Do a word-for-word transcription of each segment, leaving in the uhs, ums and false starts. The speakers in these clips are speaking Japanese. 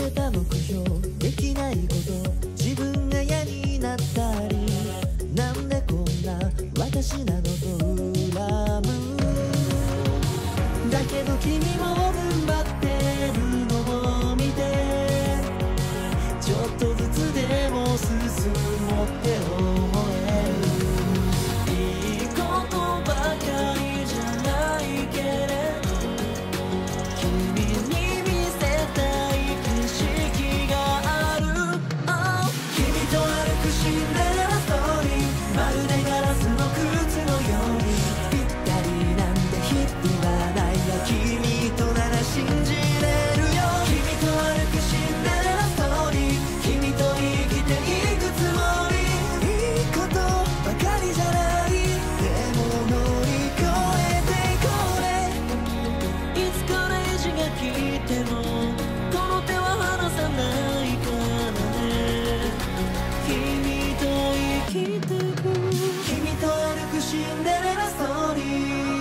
めた目標できないこと自分が嫌になったりなんでこんな私なのと恨むだけど君も踏ん張ってるのを見てちょっとずつでも進もうって思えるいいことばかりじゃないけれど君に見せたい景色がある、oh、君と歩くシンデレラストーリーまるでガラスの靴のようにぴったりなんてヒップはないが君となら信じれるよ君と歩くシンデレラストーリー君と生きていくつもりいいことばかりじゃないでも乗り越えていこうねいつかレジが来てもこの手は離さないからね君と生きてく君と歩くシンデレラストーリ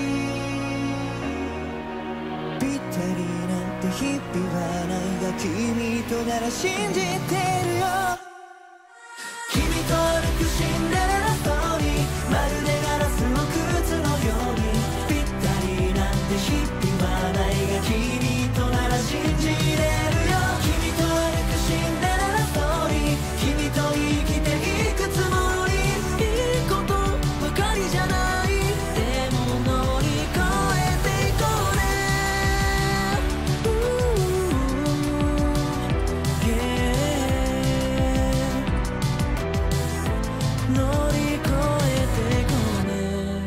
ーぴったりなんて日々はないが君となら信じてるよ君と歩くシンデレラストーリーまるでガラスの靴のようにぴったりなんて日々はないが君となら信じれるよ君と歩くシンデレラストーリー君と生きていくつもりいいことばかりじゃないでも乗り越えていこうね、乗り越えていこうね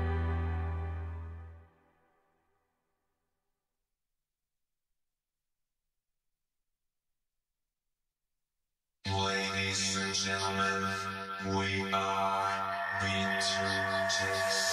Ladies and gentlemen, we are Beetlejuice.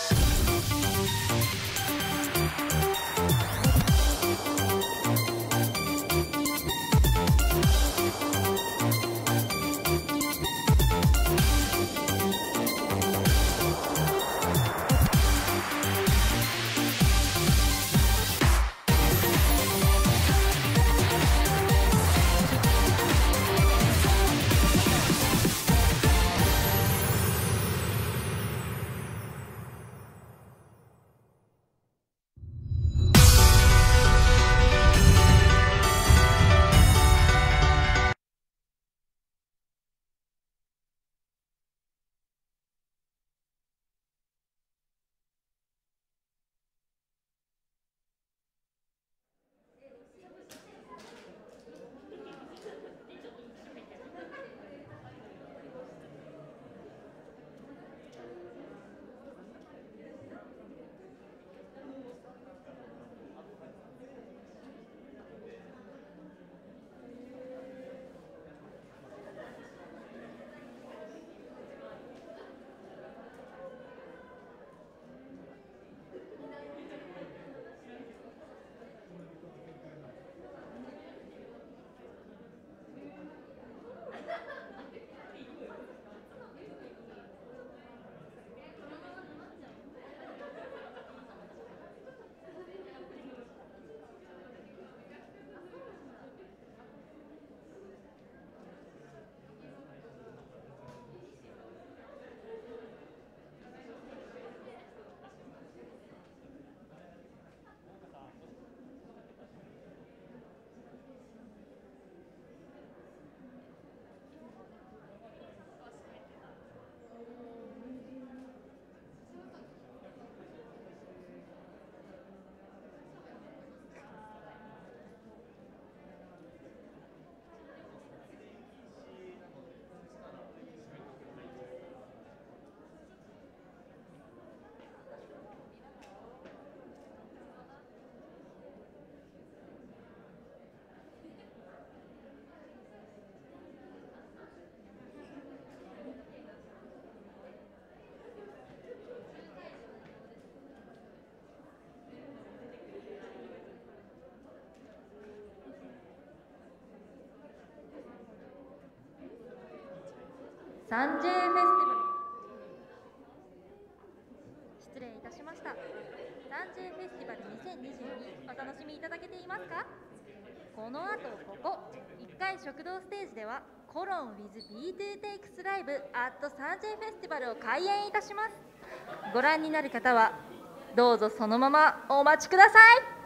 サンジェイフェスティバル、失礼いたしました。サンジェイフェスティバルにせんにじゅうにお楽しみいただけていますか？ この後ここいっかい食堂ステージではコロン with ビーツー Takes Live at サンジェイフェスティバルを開演いたします。ご覧になる方はどうぞそのままお待ちください。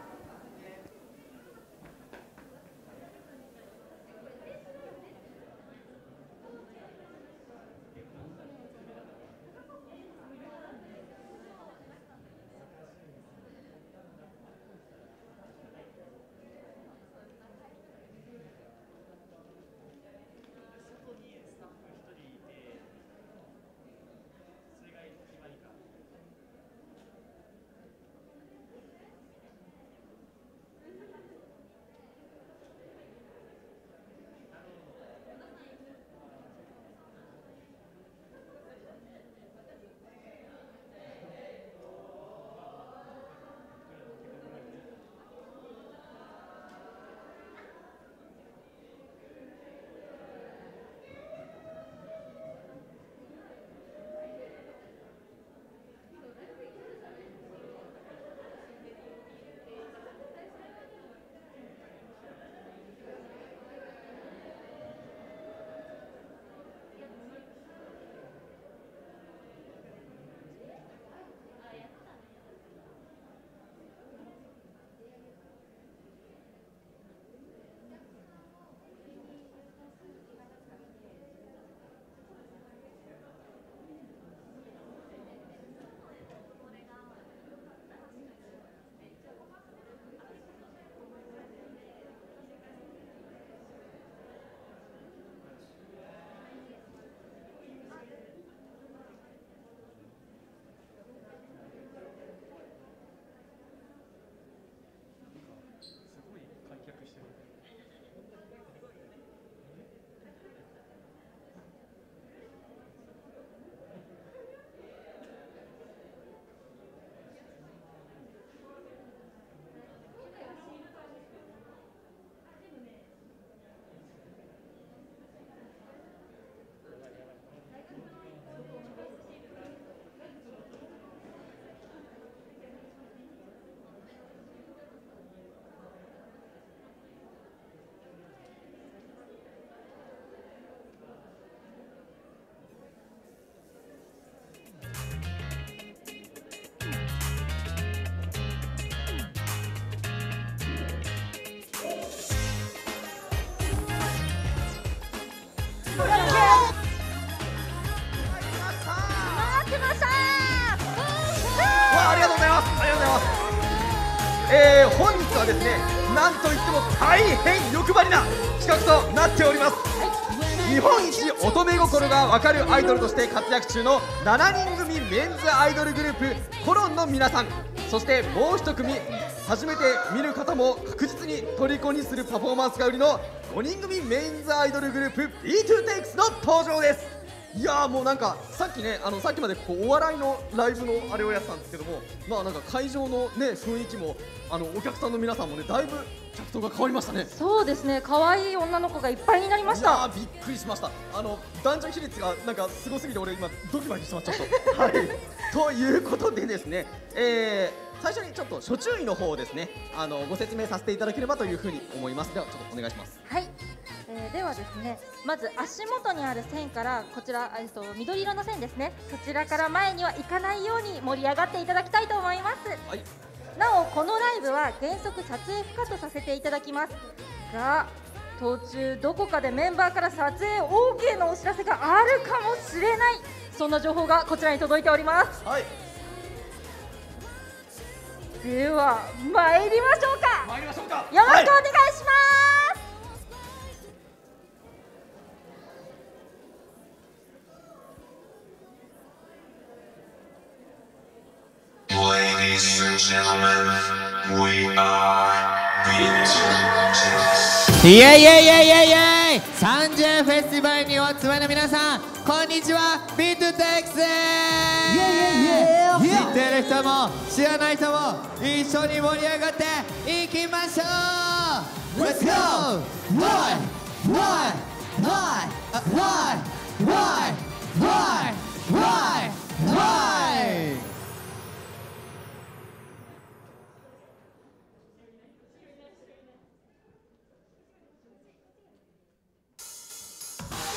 えー、本日はですね、なんといっても大変欲張りな企画となっております。日本一乙女心がわかるアイドルとして活躍中のしちにん組メンズアイドルグループコロンの皆さん、そしてもう一組初めて見る方も確実に虜にするパフォーマンスが売りのごにん組メンズアイドルグループ ビーツー Takes の登場です。いやーもうなんかさっきね、あのさっきまでこうお笑いのライブのあれをやってたんですけども、まあなんか会場のね雰囲気もあのお客さんの皆さんもねだいぶ客層が変わりましたね。 そうですね、可愛い女の子がいっぱいになりました。 いやーびっくりしました。あの男女比率がなんかすごすぎて俺今ドキドキしてますちょっと。はい。ということでですね、えー、最初にちょっと諸注意の方をですねあのご説明させていただければというふうに思います。ではちょっとお願いします。 はい。えー、ではですね、まず足元にある線からこちら、えっと、緑色の線ですね、そちらから前には行かないように盛り上がっていただきたいと思います。 はい。 なおこのライブは原則撮影不可とさせていただきますが、途中どこかでメンバーから撮影 オーケー のお知らせがあるかもしれない、そんな情報がこちらに届いております。 はい。 では参りましょうか。 参りましょうか。 よろしくお願いします。 Ladies and gentlemen, we areビーツー Takes。 イエイイエイイエイイエイイエイ、サンジェイフェスティバルにお集まりの皆さん、こんにちは、ビーツー Takes です。イエイイエイイエイ、知ってる人も知らない人も一緒に盛り上がっていきましょう。 Let's go! Why? Why? Why? Why? Why? Why? Why? Why? はい、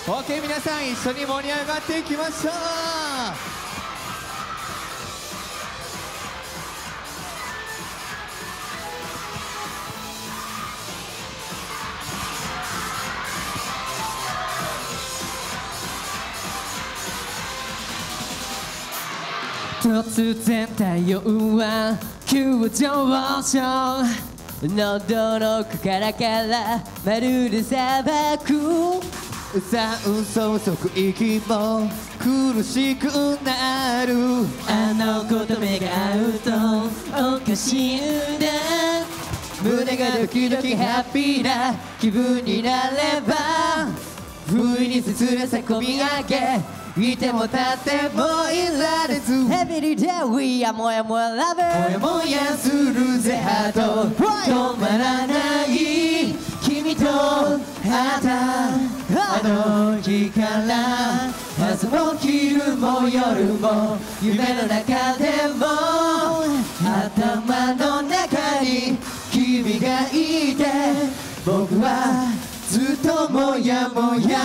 OK 皆さん一緒に盛り上がっていきましょう。 突然太陽は急上昇、喉の奥からからまるで砂漠、 酸素即息も苦しくなる。 あの子と目が合うとおかしいんだ、胸がドキドキハッピーな気分になれば、不意に切なさこみ上げ、いても立ってもいられず、 Every day we are もやもやラブ、もやもやするぜハート、止まらない君と会ったあの日から、朝も昼も夜も夢の中でも、頭の中に君がいて、僕はずっともやもや。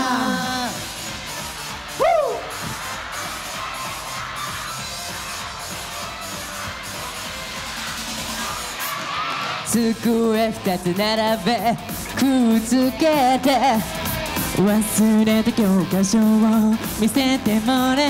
机二つ並べくっつけて、忘れた教科書を見せてもらう、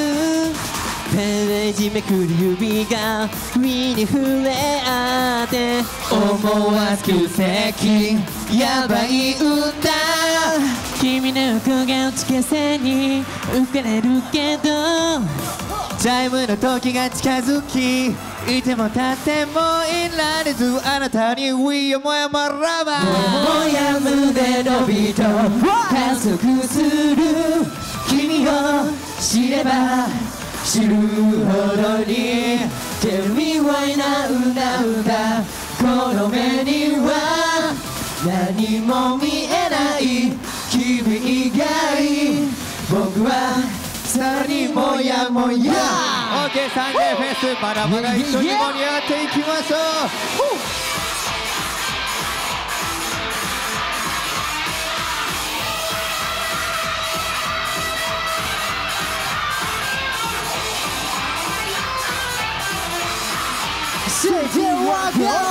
ページめくる指が上に触れ合って、思わず奇跡やばい歌、君の横が打ち消せに浮かれるけど、 チャイムの時が近づき、いても立ってもいられず、あなたに We are もやもやラバー、 もや胸のビート加速する、君を知れば知るほどに Tell me why now now now、 この目には何も見えない君以外、僕はさらにもやもや。 OK サンデーフェス、まだまだ一緒に盛り上がっていきましょう。 世界は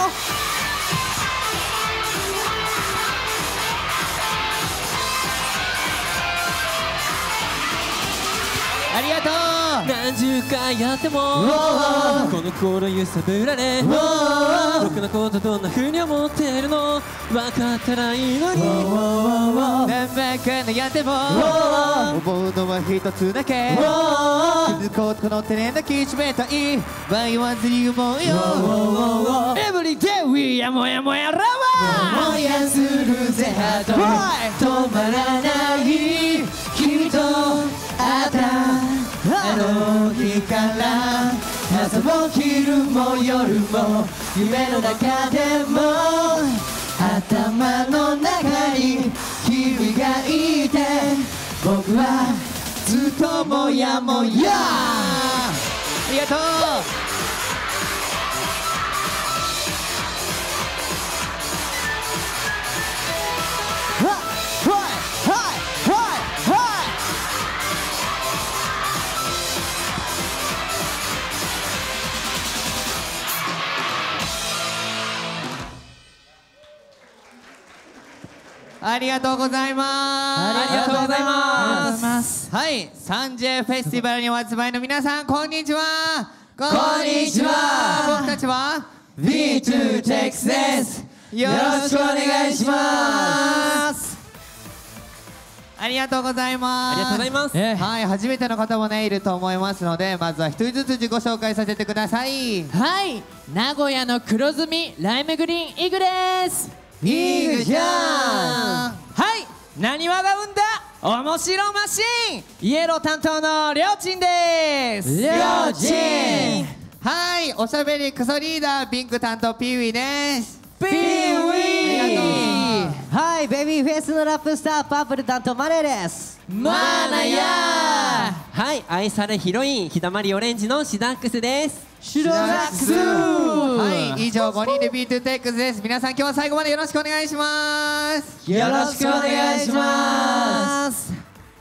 ありがとう。 何十回やってもこの頃揺さぶられ、僕のことどんな風に思ってるの分かったらいいのに、 何百回悩んでも思うのは一つだけ、気づこうこの手で抱きしめたい迷わずに思うよ。 Every day we are もやもやラバー、もやするぜハート、止まらない君と会ったあの日から、朝も昼も夜も夢の中でも、頭の中に君がいて、僕はずっともやもや。 ありがとう。ありがとうございます。 ありがとうございます。 はい、サンジェフェスティバルにお集まりの皆さん、こんにちは。 こんにちは。 僕たちはビートゥーテックス です。よろしくお願いします。 ありがとうございます。 ありがとうございます。 はい、初めての方もねいると思いますので、まずは一人ずつ自己紹介させてください。 はい、名古屋の黒ずみライムグリーンイグです。 イグじゃん。 はい、なにわが生んだ面白マシーンイエロー担当のりょうちんです。りょうちん。 はい、おしゃべりクソリーダーピンク担当ピーウィです。 ピーウィありがとう。 はい、ベビーフェイスのラップスターパープル担当マネーです。 マナヤはい、愛されヒロインひだまりオレンジのシダックスです。 シダックス。 はい、以上ごにんでビートゥーテックスです。皆さん今日は最後までよろしくお願いします。 よろしくお願いします。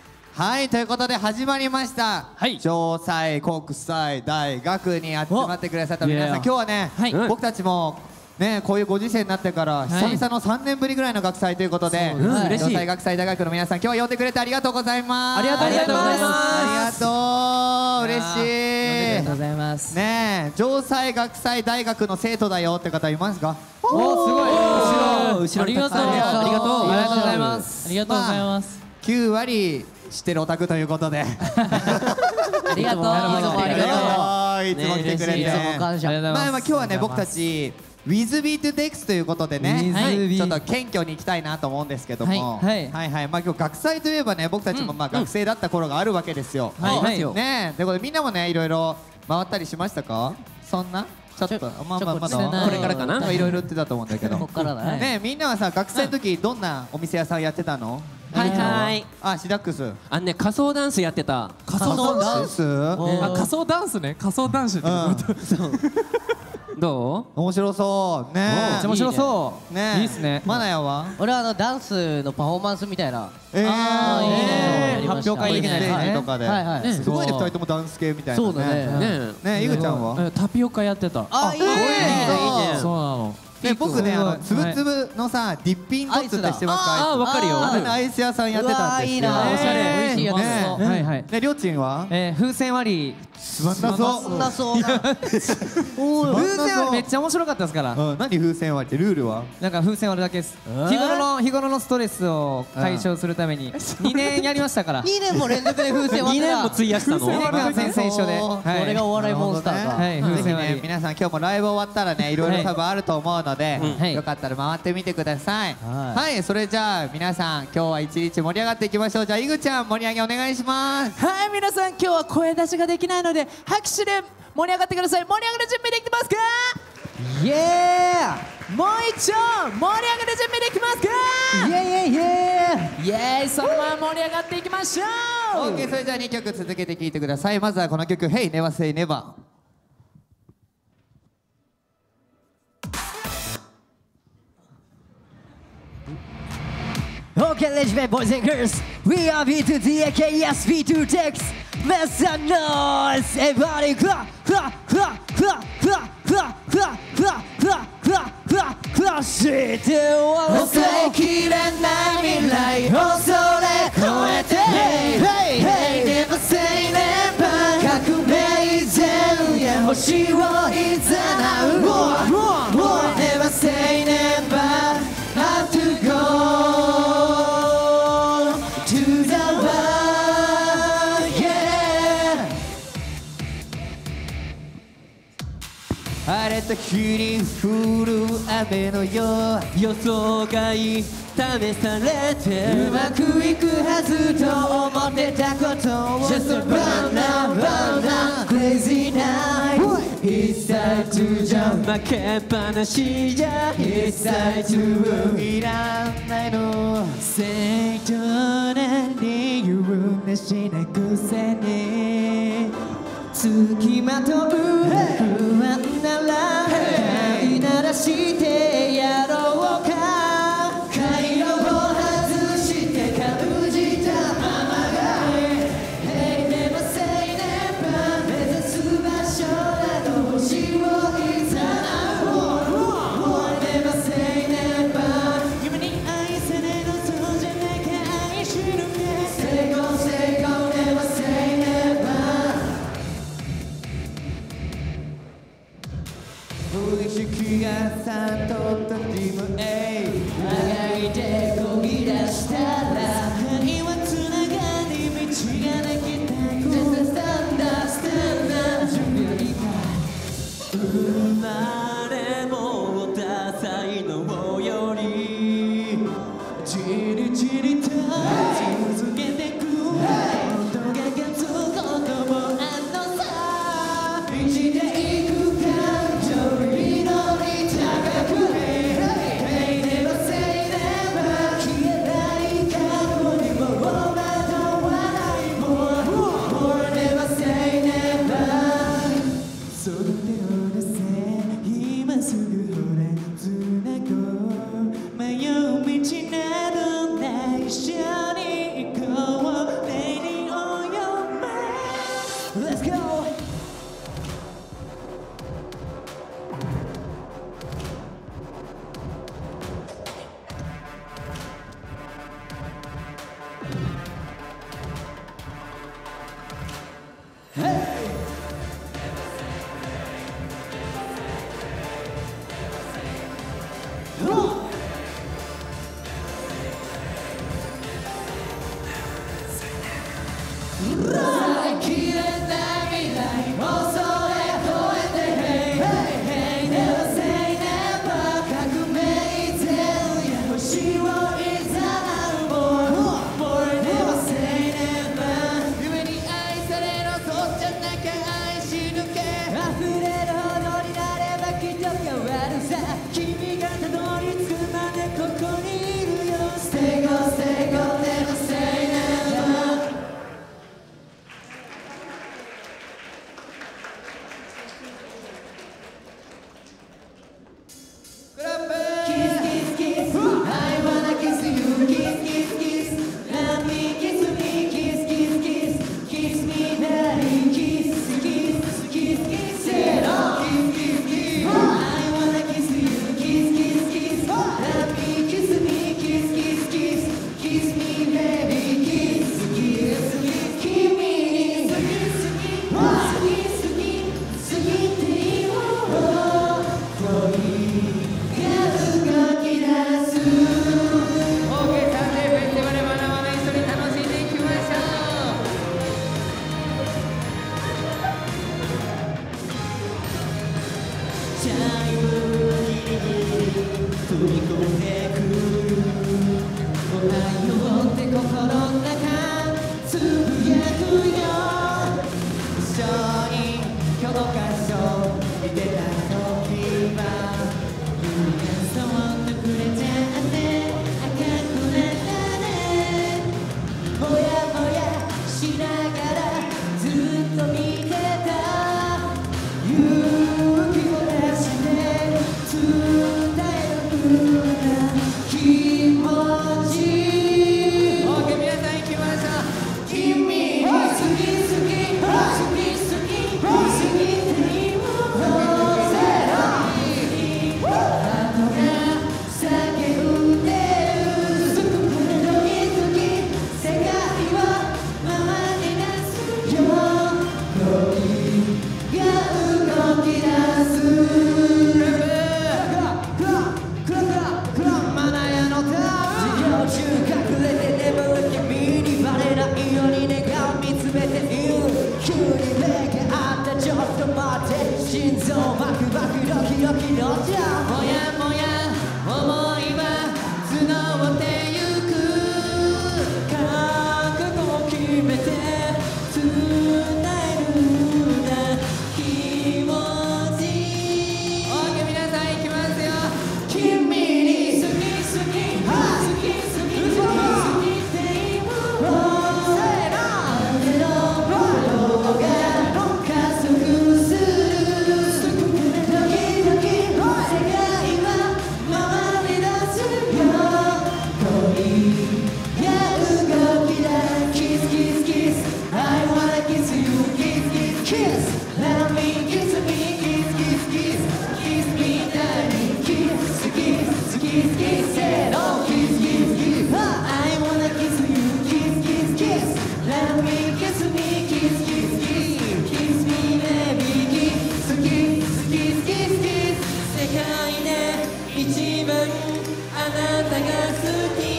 はい、ということで始まりました、 はい、 城西国際大学に集まってくださった皆さん、今日はね、はい、僕たちもね、こういうご時世になってから久々のさんねんぶりぐらいの学祭ということで、城西学祭大学の皆さん、今日は呼んでくれてありがとうございます。 ありがとうございます。 ありがとう、嬉しい。 ありがとうございます。 ねえ、城西学祭大学の生徒だよって方いますか？ おお、すごい。後ろ、後ろありがとう。ありがとう。 ありがとうございます。ありがとうございます。 きゅうわり知ってるオタクということで。ありがとう。 いつも来てくれて。まあまあ今日はね、僕たちウィズビートゥテイクスということでね、ちょっと謙虚に行きたいなと思うんですけども、はいはいはい、まあ今日学祭といえばね、僕たちもまあ学生だった頃があるわけですよ。ね、ということでみんなもね、いろいろ回ったりしましたか？そんな？ちょっとまあまあまだこれからかな。いろいろ言ってたと思うんだけど。ここからだね。ね、みんなはさ、学生の時どんなお店屋さんやってたの？ はいはい。 あ、シダックス。 あのね、仮装ダンスやってた。 仮装ダンス？ あ、仮装ダンスね。仮装男子ってこと。そう。 どう？ 面白そうね。 めっちゃ面白そうね。いいっすね。 マナヤは？ 俺はあのダンスのパフォーマンスみたいな。 ええ、 発表会的なやつとかで。すごいね、ふたりともダンス系みたいな。 そうだね。 ね、イグちゃんは？ タピオカやってた。 あ、いいね。 そうなの。 で、僕ね、あのつぶつぶのさ、ディッピンドッツってしてますか？ ああ、わかるよ。 アイス屋さんやってたんですよ。 いいな、おしゃれ、美味しいやつ。 はいはい。 で、りょうちんは？ え、風船割り。 つまんなそう。 つまんなそうな。 風船割りめっちゃ面白かったですから。 何風船割りってルールは？ なんか風船割るだけです。日頃の日頃のストレスを解消するためににねんやりましたから。 にねんも連続で風船割った。 にねんも費やしたの？ にねんかん先々書で。 俺がお笑いモンスターが。 はい、風船割り。 皆さん今日もライブ終わったらね、いろいろ多分あると思うので、よかったら回ってみてください。はい、それじゃあ皆さん今日は一日盛り上がっていきましょう。じゃあイグちゃん盛り上げお願いします。 はい、皆さん今日は声出しができないので拍手で盛り上がってください。盛り上がる準備できてますか？ イエーイ。もう一丁盛り上がる準備できますか？ イエイイエイイエイイエイ。そのまま盛り上がっていきましょう。 OK、 それじゃあにきょく続けて聴いてください。まずはこの曲 Hey Never Say Never。 Okay, let's play, boys and girls. We are B two T A K S B two Tex. Make some noise, everybody. Clap, clap, clap, clap, clap, clap, clap, clap, clap, clap, clap, clap. 知って抑えきれない未来をそれ超えて Hey, hey, hey, never say never. 革命前へ星をいざなう Never say never. Have to go晴れた日に降る雨のよう予想外試されてうまくいくはずと思ってたことを Just a burn down, burn down, crazy night It's time to jump 負けっぱなしや It's time to いらないの正当な理由なしなくせに付きまとう不安なら飼いならしてやろうか回路を外して感じたままが Hey never say never 目指す場所など星をいざなう Never say never 夢に愛されるそうじゃなきゃ愛するね成功成功 Never say never せーのキスキスキス I wanna kiss you kiss kiss kiss Let me kiss me kiss kiss kiss Kiss me baby kiss 好き好き好き好き世界で一番あなたが好き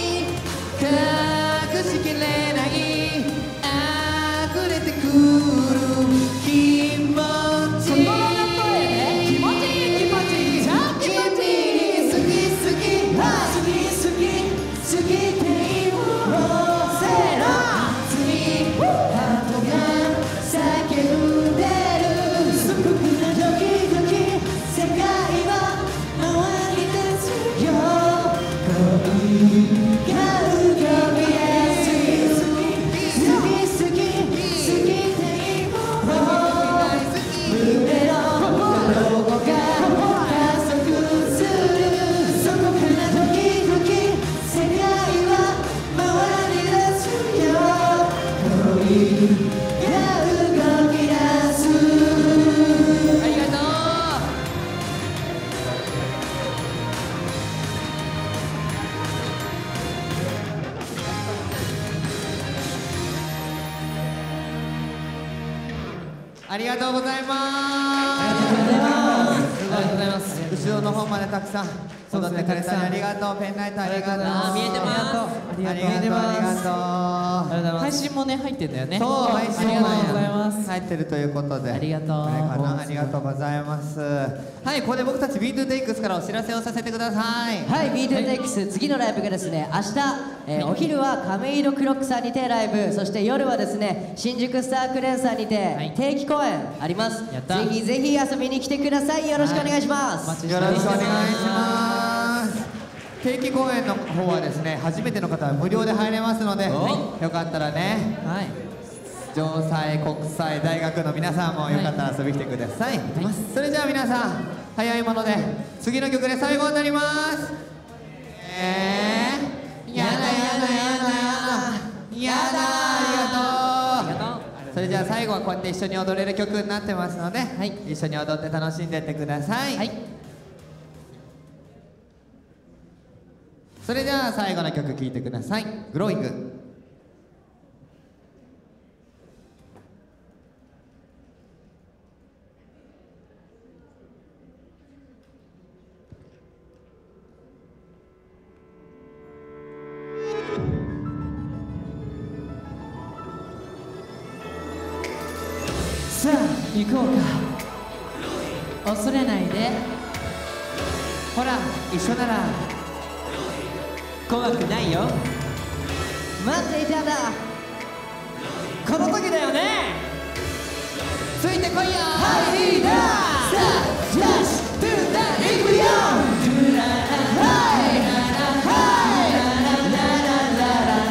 隠しきれない溢れてくる気持ち気持ちいい気持ちいい気持ちいい好き好き好き好き好きって言おうせーの熱いハートが叫んでるすごくなドキドキ世界は回りですよ恋が浮かびやすい好き好き好き好きって言おう胸のどこか加速するそこからドキドキ世界は回り出すよ恋が動き出すありがとうありがとうございます。ありがとうございます。ありがとうございます。後ろの方までたくさん踊ってくれたりありがとう。ペンライトありがとう。 あー見えてます。 ありがとうありがとう。 配信もね入ってんだよね。 そう配信もありがとうございます。 入ってるということで。 ありがとう。 これかなありがとうございます。はい、ここで僕たちビートゥーテイクスからお知らせをさせてください。 はい、ビートゥーテイクス次のライブがですね明日、えーお昼は亀色クロックさんにてライブ、そして夜はですね新宿スタークレンさんにて定期公演あります。 やったぜひぜひ遊びに来てください。よろしくお願いします。 よろしくお願いします。定期公演の方はですね初めての方は無料で入れますので、よかったらね、 はい。 城西国際大学の皆さんもよかったら遊びに来てください、それじゃあ皆さん早いもので次の曲で最後になります。えー、やだやだやだやだやだありがとう。それじゃあ最後はこうやって一緒に踊れる曲になってますので、はい、一緒に踊って楽しんでってください。はい、それじゃあ最後の曲聴いてください。グローイング。 さあ行こうか。恐れないで。 ほら一緒なら怖くないよ。 待っていたんだ。 この時だよね。 ついてこいよ。 はい、だ。さあ、ジャッシュ、トゥーダー、いくよ。トゥララ、はい、ララ、はい、ララ、ララ、ララ。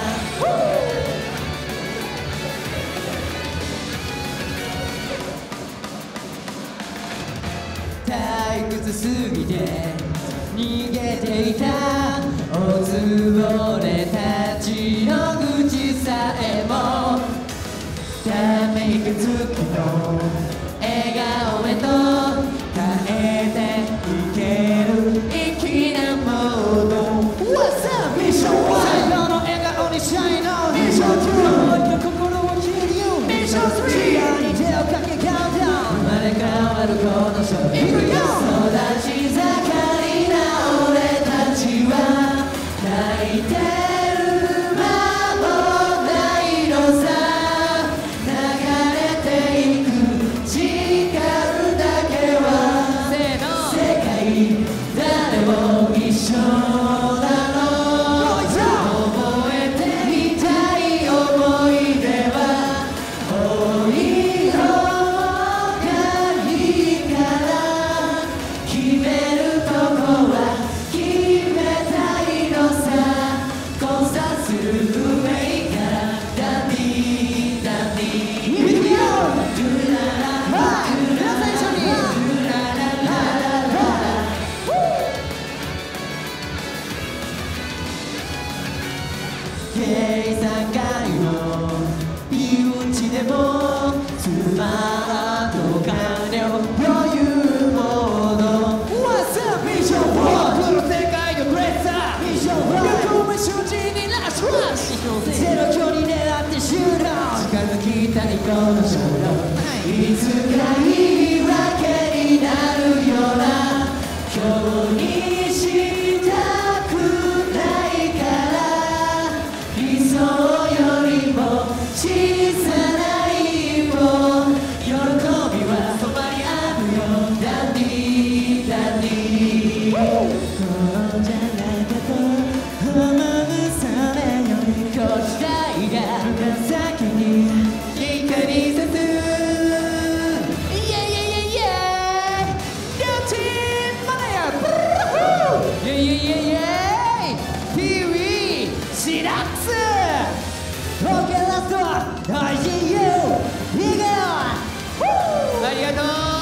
退屈すぎて逃げていたおつぼねたちの口さえもため息つきの笑顔へと変えていける粋なモード What's up ミッションワン最後の笑顔にシャイのミッションツーもう一度心を切るよミッションスリーに手をかけカウントダウン生まれ変わるこの勝負いくよ育ち盛りな俺たちは泣いてる間もないのさ流れていく時間だけはせーの世界誰も一緒だろう覚えていたい思い出は多い方がいいから決めるとこは決めたいのさ交差する運命からダンディーダンディーいくよドゥララはい皆さん一緒にドゥララララララ計算外のピンチでもスマート金を余裕モード What's up ミッションフォーこの世界のグレートさ以上は横目瞬時にラッシュラッシュゼロ距離狙ってシュート近づきたいこの衝動いつか言い訳になるような今日にしたくないから理想よりも小さな一歩喜びはそばにあるよダンディーダンディーこうじゃないかと思うそれよりこうしたいが先に光さすイエイイエイイエイ両チームまだやイエイイエイイエイイエイ ティーブイ シラックス OK ラストはアイジーユー いくよありがとう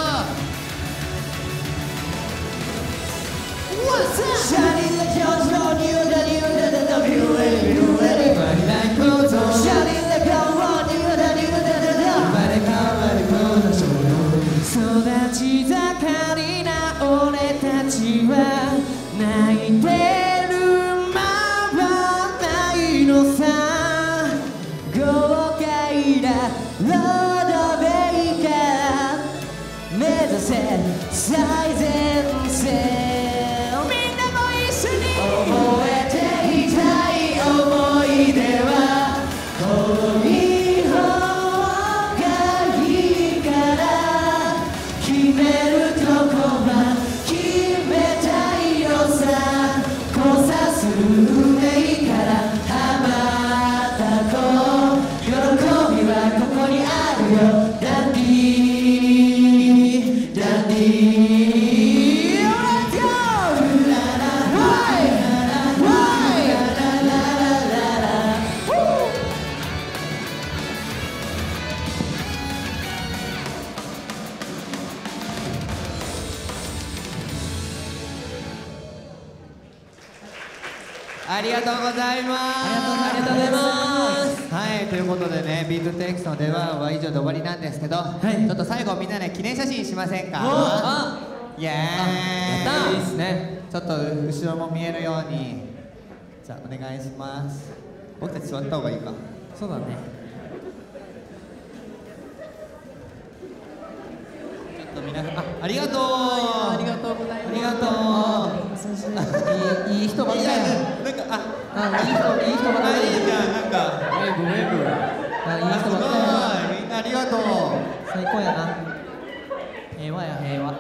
シャリンラジョージのニューダニューダダダビューレビューレビバリライクローゾシャリンラカワニューダニューダダダバレカワレコーダショー育ち盛りな俺たちは泣いてる間はないのさ豪快なロードベイから目指せ最前線覚えていたい思い出は遠い方がいいから決めるとこは決めたいのさ交差する目から羽ばたこう喜びはここにあるよダンディーダンディーありがとうございます。ありがとうございます。はい、ということでね、ビートテイクスの出番は以上で終わりなんですけど、はい、ちょっと最後みんなで記念写真しませんか？あ、イエーイ。やったー。いいですね。ちょっと後ろも見えるように。じゃあお願いします。僕たち座った方がいいか。そうだね。ちょっと皆さん、あ、ありがとう。ありがとうございます。ありがとう。いいいい人ばっかりや。なんかあ、あ、いい人いい人ばっかり。いいじゃん、なんか。ウェブウェブ。あ、いい人ばっかり。みんなありがとう。最高やな。平和や平和。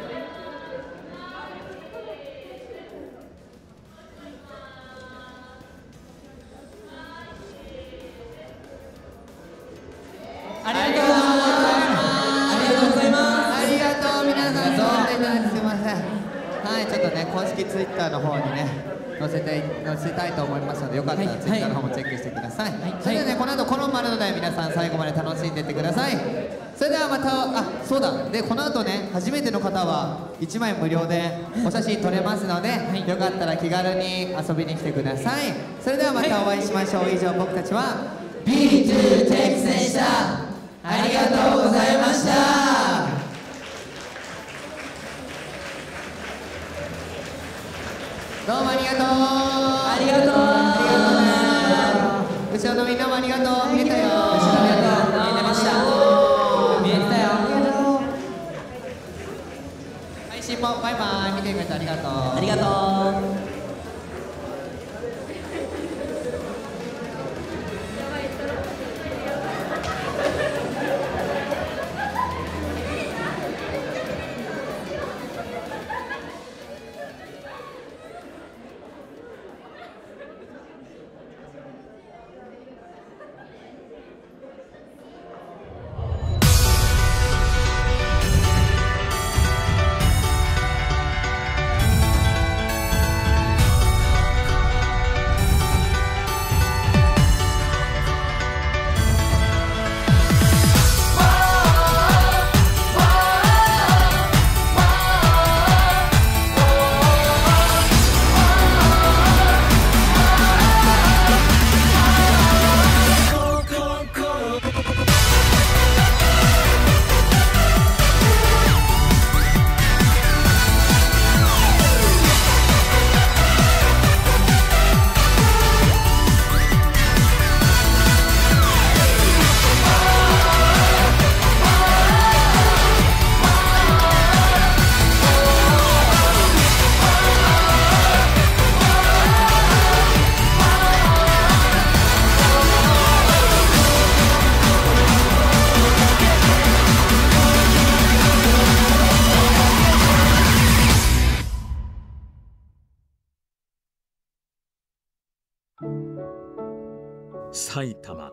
ありがとうございます。ありがとうございます。ありがとう皆さん、そうでいただいてすみません。はい、ちょっとね、公式ツイッターの方にね、載せて載せたいと思いますので、よかったらツイッターの方もチェックしてください。はい、それではね、この後コロンもあるので、皆さん最後まで楽しんでいってください。それではまた、あ、そうだ、でこの後ね、初めての方はいちまい無料でお写真撮れますので、よかったら気軽に遊びに来てください。それではまたお会いしましょう。以上、僕たちは ビートゥーテックスでした。ありがとうございました。どうもありがとう。ありがとう。ありがとうね。後ろのみんなもありがとう。見えたよ。後ろありがとう。見えてました。見えてたよ。ありがとう。配信もバイバイ。見てくれてありがとう。ありがとう。 埼玉。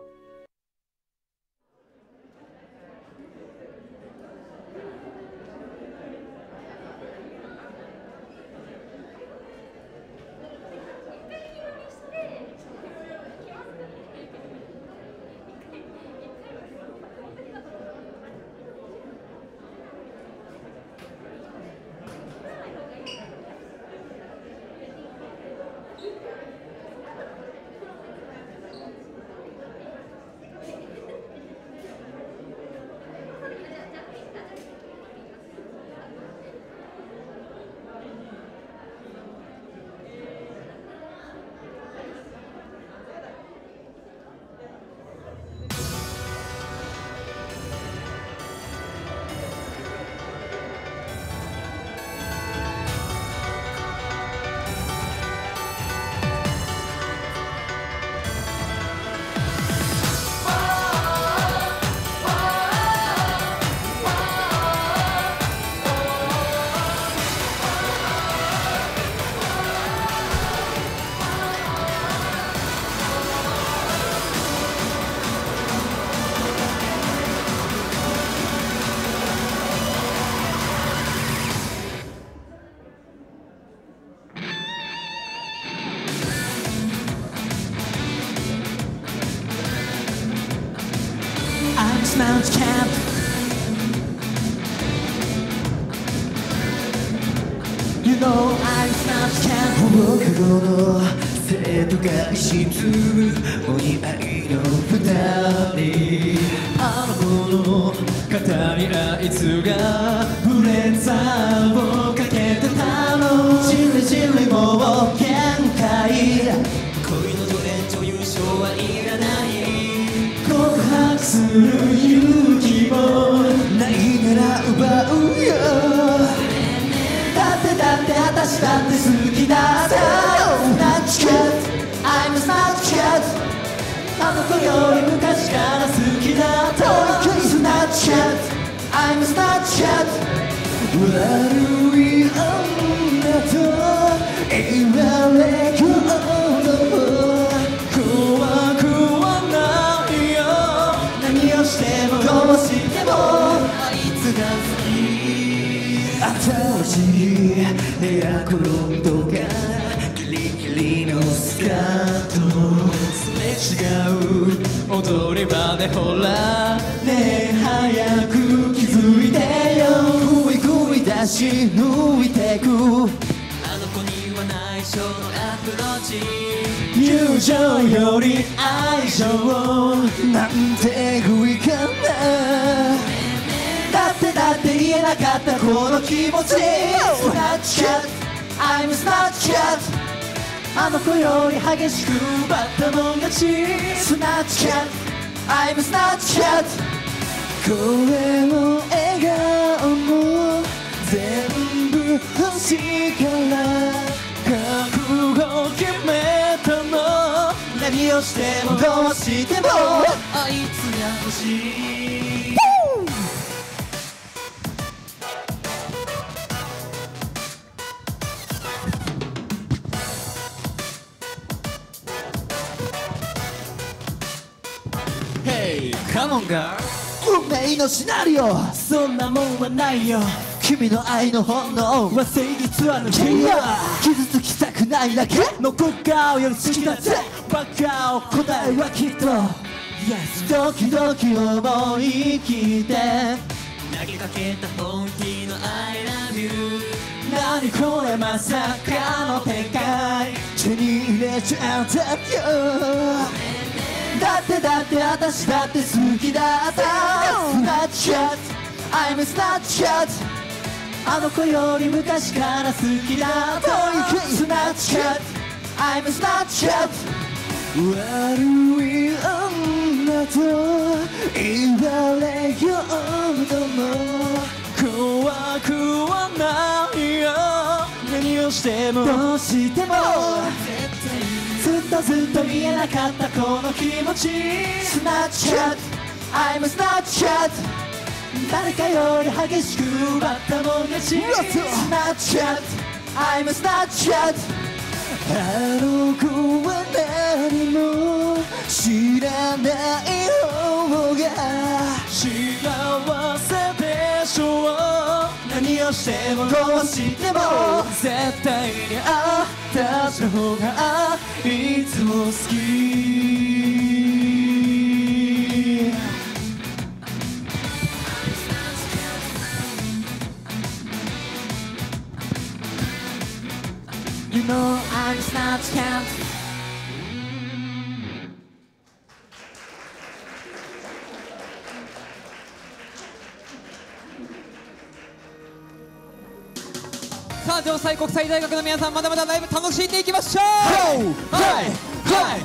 Mount Camp You know I'm Mount Camp 放課後の生徒会室お似合いの二人あの子の肩にあいつがブレザーをかけてたのじりじりもう限界恋のドレッド優勝はいらない告白する勇気もないなら奪うよだってだって私だって好きだった Snapchat I'm a Snapchat あの子より昔から好きだった Snapchat I'm a Snapchat 悪い女と言われようとも怖くはないよ何をしてもどうしてもあいつが好き新しいエアコンとかギリギリのスカートすれ違う踊り場でほらねえ早く気づいてよグイグイ出し抜いてくあの子には内緒のアプローチ友情より愛情なんてグイかなだってだって言えなかったこの気持ち Snapchat I'm a Snapchat あの子より激しく奪ったもん勝ち Snapchat I'm a Snapchat 声も笑顔も全部欲しいから覚悟決めたの何をしてもどうしてもあいつが欲しいカモンガー運命のシナリオそんなもんはないよ君の愛の本能は誠実は抜けよ傷つきたくないだけの国家より好きだぜバカを答えはきっと Yes ドキドキ思い切って投げかけた本気の I love you 何これまさかの展開手に入れちゃったよだってだって私だって好きだった Snapchat I'm a Snapchat あの子より昔から好きだった Snapchat I'm a Snapchat 悪い女と言われようとも怖くはないよ何をしてもどうしてもずっとずっと言えなかったこの気持ち Snapchat I'm a Snapchat 誰かより激しく奪ったもん勝ち Snapchat I'm a Snapchat あの子はしてもどうしても絶対にあんたの方がいつも好き。You know I just not count.さあ城西国際大学の皆さん、まだまだライブ楽しんでいきましょう。はいはいはい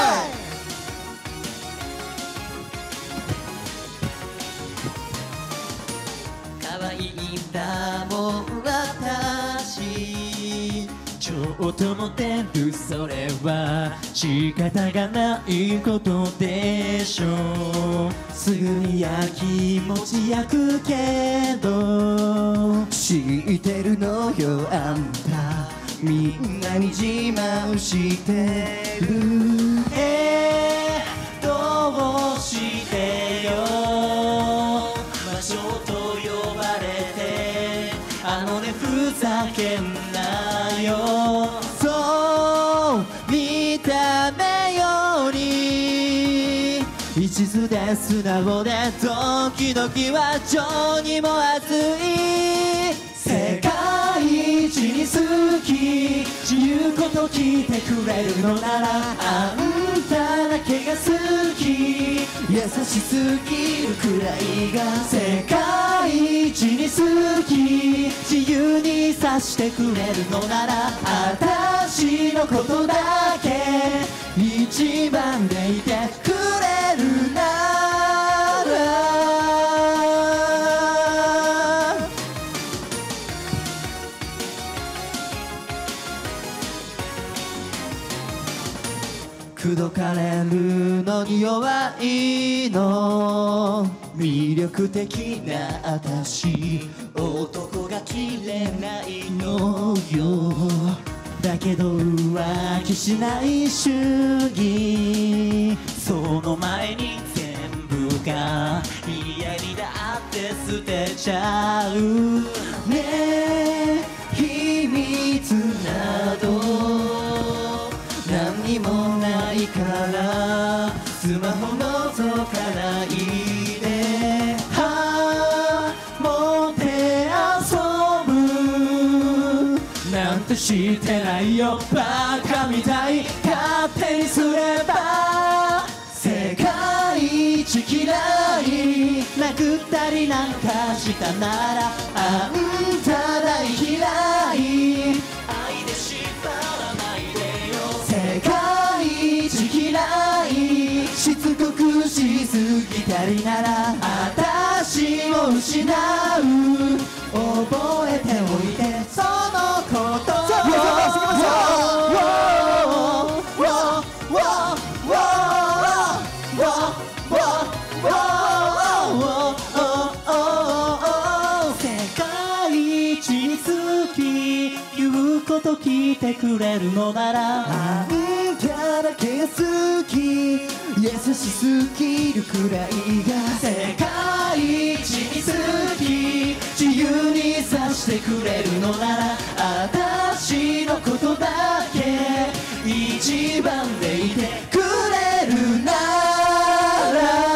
可愛いんだもん私、ちょっとモテる、それは仕方がないことでしょう。すぐにやきもち焼くけど知ってるのよあんた、みんなに自慢してる。えー、どうしてよ魔性と呼ばれて、あのねふざけんなよ。そう見た目より一途で素直で時々は情にも熱い。世界一に好き、自由こと聞いてくれるのならあんただけが好き。優しすぎるくらいが世界一に好き。自由にさしてくれるのなら私のことだけ一番でいてくれるなら。口説かれるのに弱いの、魅力的な私、男がきれないのよ。だけど浮気しない主義、その前に全部が嫌にだって捨てちゃう。ねえ秘密など何にもないからスマホのぞかないで、はぁもて遊ぶなんてしてないよバカみたい。勝手にすれば世界一嫌い、殴ったりなんかしたならあんた大嫌い。愛で縛らないでよ世界一嫌い。しつこくしすぎたりなら私を失う。覚えておいてそのことを。こと聞いてくれるのならあんただけが好き。優しすぎるくらいが世界一に好き。自由にさしてくれるのなら私のことだけ一番でいてくれるなら。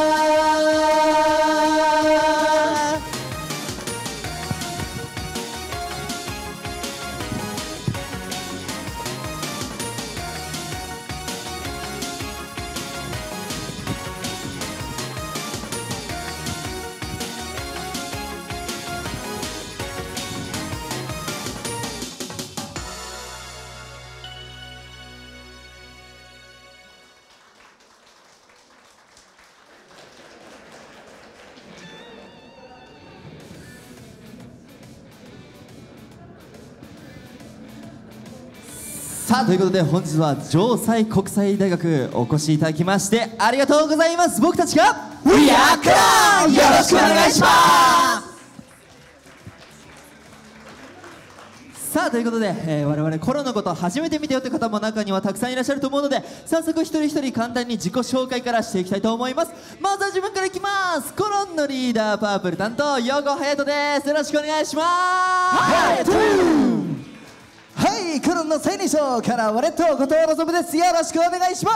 さあということで本日は城西国際大学お越しいただきましてありがとうございます。僕たちが We are Clown よろしくお願いします。 さあということで、えー、我々コロのこと初めて見たよって方も中にはたくさんいらっしゃると思うので、早速一人一人簡単に自己紹介からしていきたいと思います。まずは自分からいきます。コロンのリーダーパープル担当ヨゴハヤトです。よろしくお願いします。 ハヤトはい、コロンの最年少からワレット後藤望です。よろしくお願いします。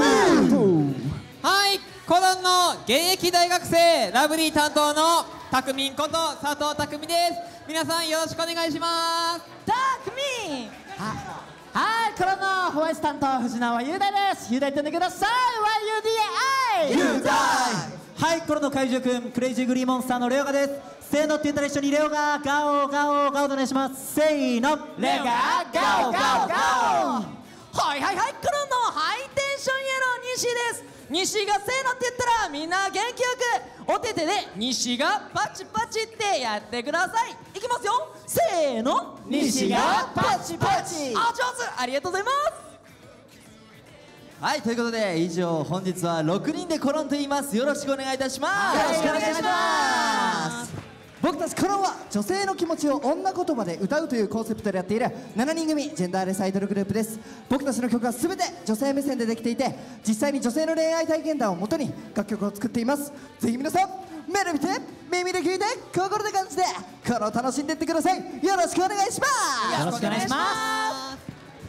はい、コロンの現役大学生ラブリー担当のたくみんこと佐藤たくみです。皆さんよろしくお願いします。 たくみんはい、コロンのホワイト担当藤縄雄大です。雄大って呼んでください。 ワイユーディーエー 雄大はい、コロンの怪獣くんクレイジーグリーンモンスターのレオガです。せーのって言ったら一緒にレオガガオガオガオとお願いします。せーのレオガガオガオガオはいはいはい、コロンのハイテンションイエロー西です。西がせーのって言ったらみんな元気よくお手手で西がパチパチってやってください。いきますよ、せーの西がパチパチ。あ、上手、ありがとうございます。 はい、ということで以上本日はろくにんでコロンと言います。よろしくお願いいたします。 よろしくお願いします。僕たちコロンは女性の気持ちを女言葉で歌うというコンセプトでやっているしちにん組ジェンダーレスアイドルグループです。僕たちの曲は全て女性目線でできていて、実際に女性の恋愛体験談をもとに楽曲を作っています。ぜひ皆さん目で見て耳で聞いて心で感じてコロンを楽しんでいってください。よろしくお願いします。よろしくお願いします。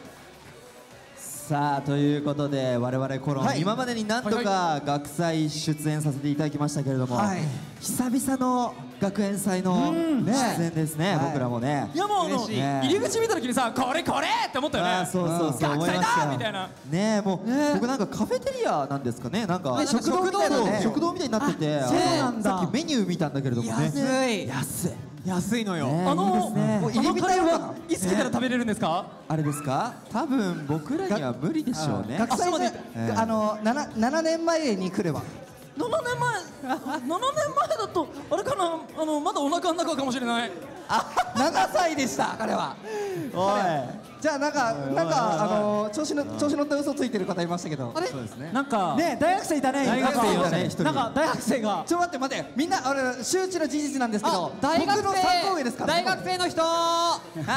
さあということで我々コロン、 はい、 今までに何度か学祭出演させていただきましたけれども、はい、久々の学園祭の出演ですね、僕らもね。 いやもうあの入り口見た時にさ、これこれって思ったよね。 あ、そうそうそう、思いましたみたいなね。もう僕なんかカフェテリアなんですかね、なんか食堂みたいなね、 食堂みたいになってて、さっきメニュー見たんだけれどもね、 安い安い安いのよ。 あの入りカレーはいつから食べれるんですか？ あれですか？多分僕らには無理でしょうね。 学祭まであのななねんまえに来れば。 ななねんまえななねんまえだとあれかな、あのまだお腹の中かもしれない。 あ、ななさいでした彼は。 おい、 じゃあなんかなんかあの調子の調子乗った嘘ついてる方いましたけど、あれなんかね大学生いたね。 大学生いたね。 なんか大学生がちょっと待って待って、みんなあれ周知の事実なんですけど、 大学生僕のさんこ上ですから。 大学生の人は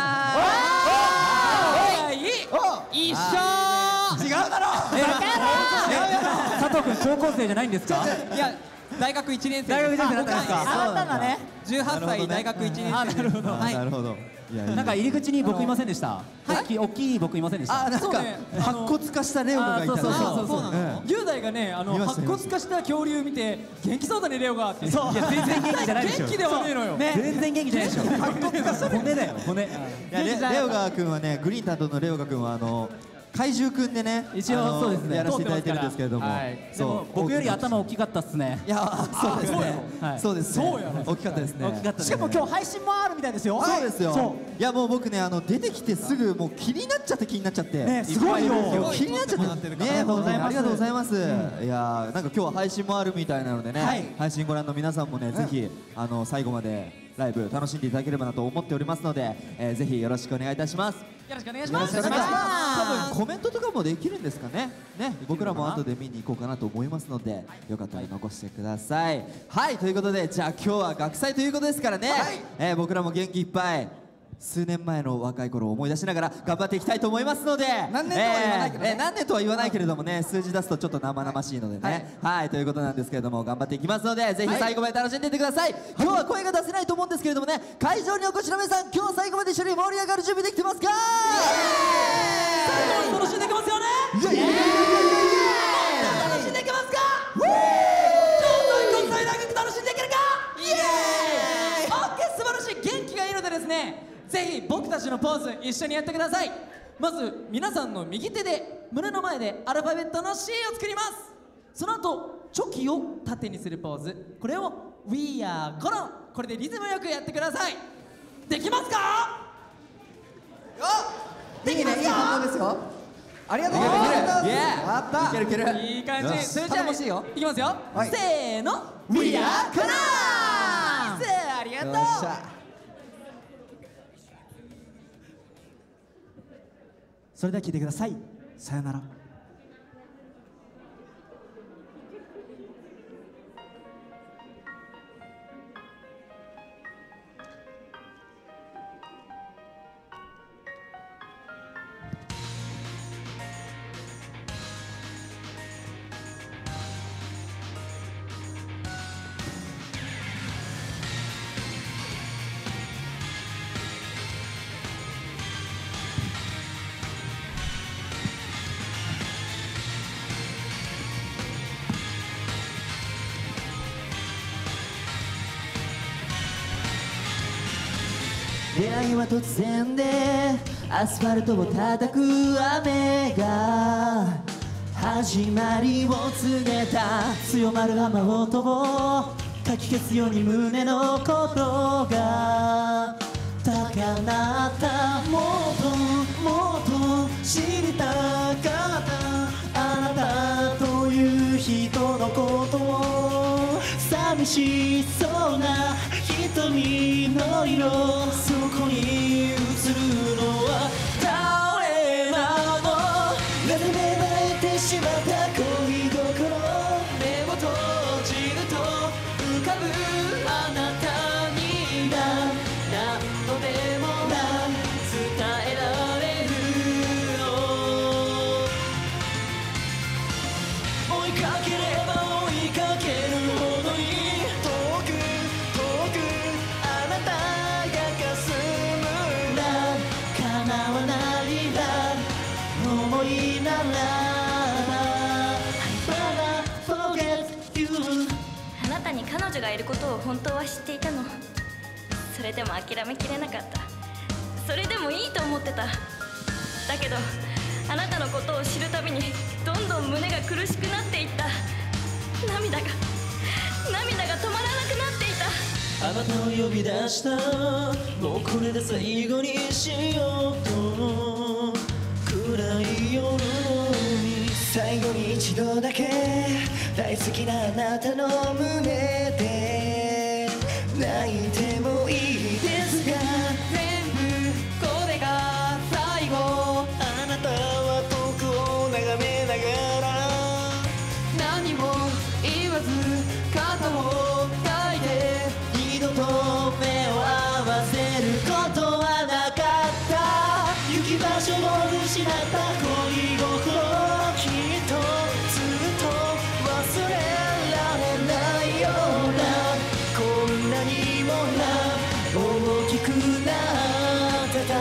ーい、一緒。 違うだろ。 佐藤君高校生じゃないんですか？ いや大学一年生。 大学一年生だったんですか？ あったんだね。 じゅうはっさい大学一年生。 なるほど。 なるほど。 なんか入り口に僕いませんでした。大きい僕いませんでした。 あ、なんか白骨化したレオがいた。 そうそうそうそう。雄大がね、あの白骨化した恐竜見て元気そうだねレオがって。そう。いや全然元気じゃないでしょ。元気ではねえのよ。全然元気じゃないでしょ。白骨化した骨だよ骨。いやレオガ君はね、グリーン担当のレオガ君はあの怪獣くんでね、 一応そうですね、 やらせていただいてるんですけれども、 でも僕より頭大きかったっすね。 いや、そうですね、そうです、そうや、大きかったですね。 しかも今日配信もあるみたいですよ。 そうですよ。いやもう僕ね、あの出てきてすぐもう気になっちゃって気になっちゃって、 すごいよ。 気になっちゃってね、本当にありがとうございます。いやなんか今日は配信もあるみたいなのでね、配信ご覧の皆さんもね、ぜひあの最後までライブ楽しんでいただければなと思っておりますので、えー、ぜひよろしくお願いいたします。 よろしくお願いします。 多分コメントとかもできるんですかね。ね、僕らも後で見に行こうかなと思いますので、よかったら残してください。はい、ということでじゃあ今日は学祭ということですからね、はい、えー、僕らも元気いっぱい数年前の若い頃を思い出しながら頑張っていきたいと思いますので、 何年とは言わないけどね、 えーえー、何年とは言わないけれどもね、数字出すとちょっと生々しいのでね、はい、はい、ということなんですけれども頑張っていきますので、ぜひ最後まで楽しんでいってください。はい、今日は声が出せないと思うんですけれどもね、会場にお越しの皆さん、今日最後まで一緒に盛り上がる準備できてますか？ 最後まで楽しんでいきますよね。イエーイ、楽しんでいきますか？国際大学楽しんでいけるか？イエーイ。オッケー、素晴らしい。元気がいいのでですね、ぜひ僕たちのポーズ一緒にやってください。まず皆さんの右手で胸の前でアルファベットの シー を作ります。その後チョキを縦にするポーズ、これを We are コロン、これでリズムよくやってください。できますか？ できますか？いい反応ですよ。ありがとうございます。やった。いけるいける。 いい感じ。それじゃあいきますよ。せーの。 We are コロン。 ありがとう。 それでは聞いてください。さよなら。 出会いは突然でアスファルトを叩く雨が始まりを告げた。強まる雨音をかき消すように胸の心が高鳴った。もっともっと知りたかったあなたという人のことを。寂しそうな瞳の色、そこに映るのは誰なの。なぜ芽生えてしまった恋心、目を閉じると浮かぶあなたにな。何度でもな伝えられるの。追いかければ追いかけるほどに遠く遠くあなたが霞むな。叶わないな思いなら I wanna forget you。 あなたに彼女がいることを本当は知っていたの。それでも諦めきれなかった。それでもいいと思ってた。だけどあなたのことを知るたびにどんどん胸が苦しくなっていった。涙が涙が止まらなくなっていた。 あなたを呼び出した。もうこれで最後にしようと暗い夜に最後に一度だけ大好きなあなたの胸で泣いてもいいですか。 全部これが最後。 あなたは遠くを眺めながら何も言わず肩を抱いて二度と目を合わせることはなかった。行き場所を失った恋心、きっとずっと忘れられないような。こんなにもな大きくなってた。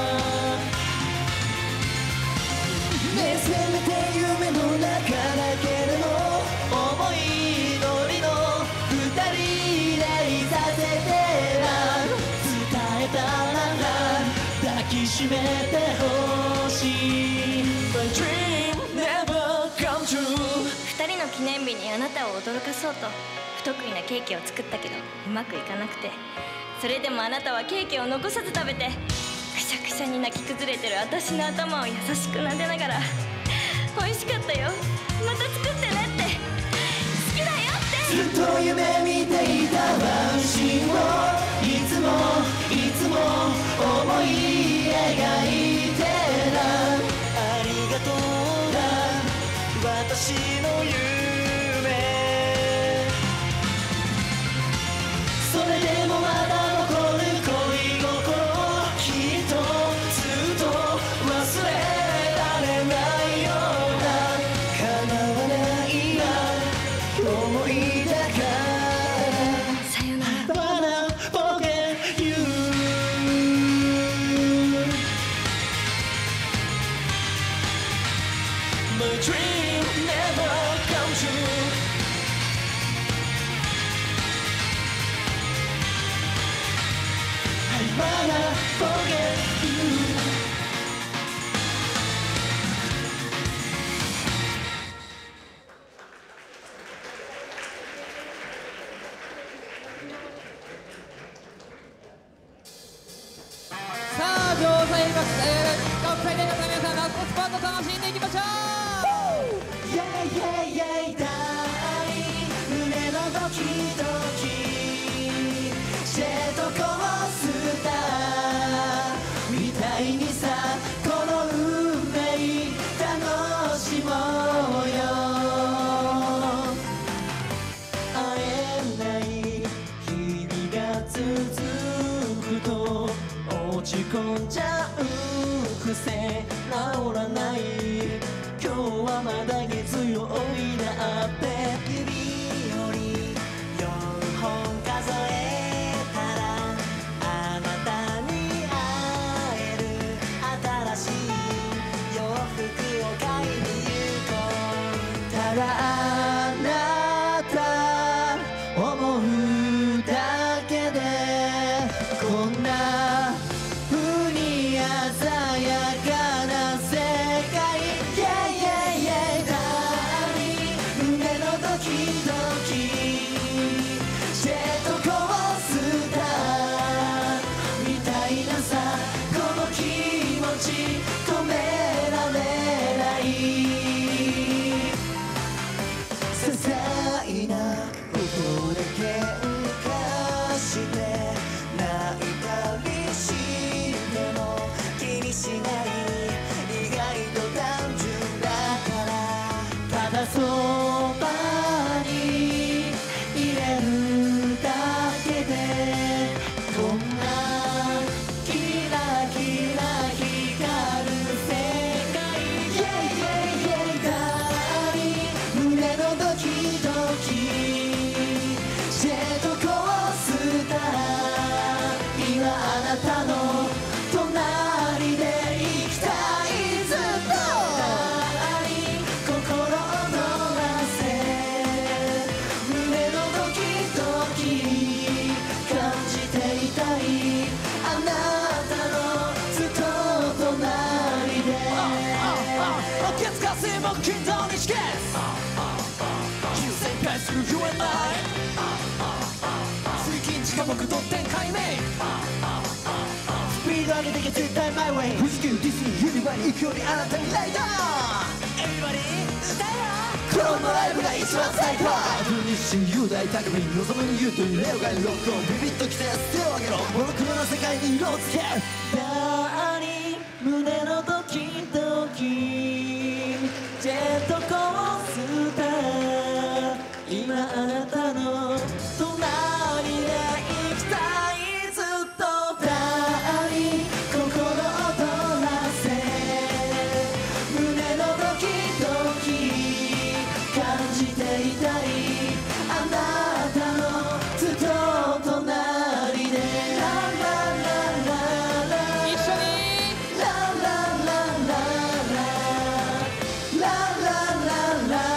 ねえせめて夢の中だけでも思い通りの二人でいさせてな。伝えたら抱きしめてほしい。 My dream never come true。 二人の記念日にあなたを驚かそうと不得意なケーキを作ったけどうまくいかなくて、それでもあなたはケーキを残さず食べてくしゃくしゃに泣き崩れてる私の頭を優しく撫でながら美味しかったよ、また作ってねって、好きだよって。 ずっと夢見ていたワンシーンをいつもいつも思い描いてな。ありがとうな私の夢。それでもまだ残る恋心、きっとずっと忘れられないような。叶わないな思いだから。 さよなら。 I wanna forget you。 My dream never come true。 I wanna forget you。 さあ城西学生学祭大学の皆さん、ラストスパート楽しんでいきましょう。 イェイイェイイェイ大胸のドキドキジェットコースターみたいにさ、この運命楽しもうよ。会えない日々が続くと落ち込んじゃう癖治らない。今日はまだ月曜日だって指よりよんほん数えたらあなたに会える。新しい洋服を買いに行こう。ただあなた思うだけでこんなドキジェットコースターみたいなさこの気持ち止められない些細なことで喧嘩して泣いたりしても気にしない意外と単純だからただそばにいれるだけでこんなキラキラ光る世界 Yeah yeah yeah ダーリン胸のドキドキジェットコースター今あなたの隣で生きたいずっとダーリン心躍らせ胸のドキドキ感じていたいあなたのずっと隣で月火水木金土日月急旋回する You and I 水金地下木土天解明スピード上げてけ絶対マイウェイ富士急ディズニーユニバに行くよりあなたにライダーエビバディ歌えよコロンのライブが一番最高日清雄大匠望むに言うとレオがロックオンビビッときて手を挙げろモノクロな世界に色をつけダーリン胸のドキドキジェットコースター今あなたの隣で生きたいずっとダーリン心躍らせ胸のドキドキ感じていたいあなたのずっと隣でラララララ一緒にララララララララララ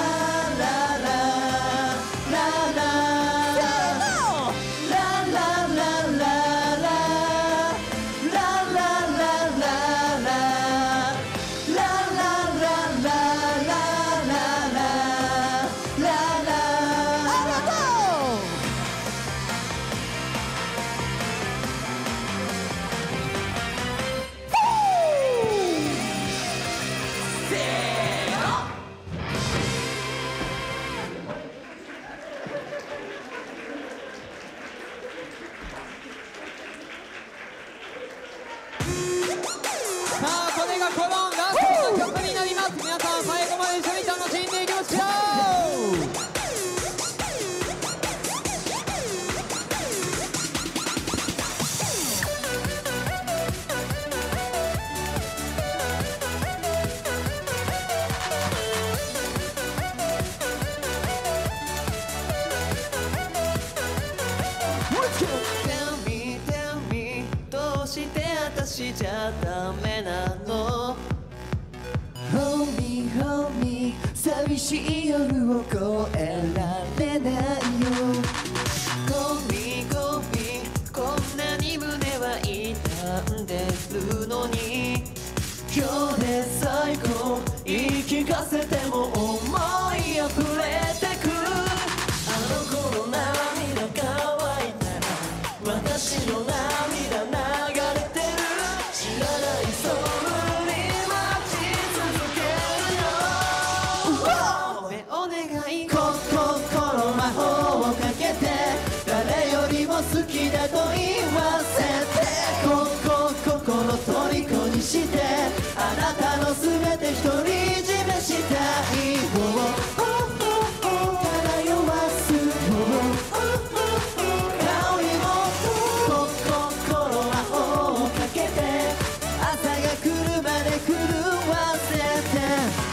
さあこれがコロンラストの曲になります。皆さん最後まで一緒に楽しんでいきましょう。 私じゃダメなの Hold me, hold me 寂しい夜を越えられないよ Call me, call me こんなに胸は痛んでるのに今日で最後言い聞かせても思い溢れてくあの頃涙乾いたら私の涙流れてる知らないソウルに待ち続けるよお願いこ心魔法をかけて誰よりも好きだと言わせてここ心虜にしてあなたの全て独り占めしたい漂わす香りも心魔法をかけて朝が来るまで狂わせて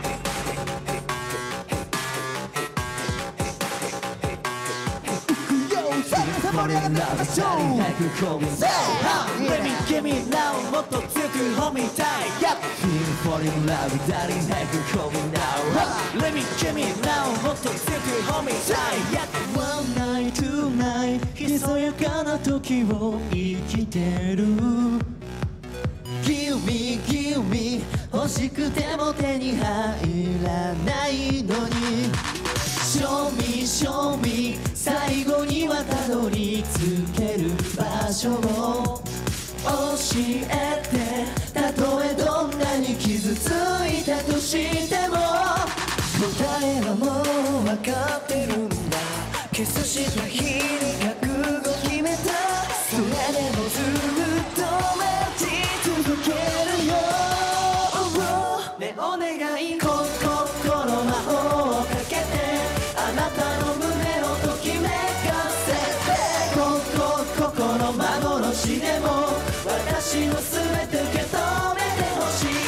盛り上がっていきましょう Let me give me now もっと強く褒めたい Feel for in love darling like call me now Let me give me now もっと強く褒めたい One night two night ひそやかな時を生きてる Give me give me 欲しくても手に入らないのに Show me show me 最後にはたどり着ける場所を教えてたとえどんなに傷ついたとしても答えはもう分かってるんだキスした日に覚悟決めたそれでもずっと待ち続けるよねお願いこ心魔法をかけてあなたの胸をときめかせてここ心幻でも私の全て受け止めてほしい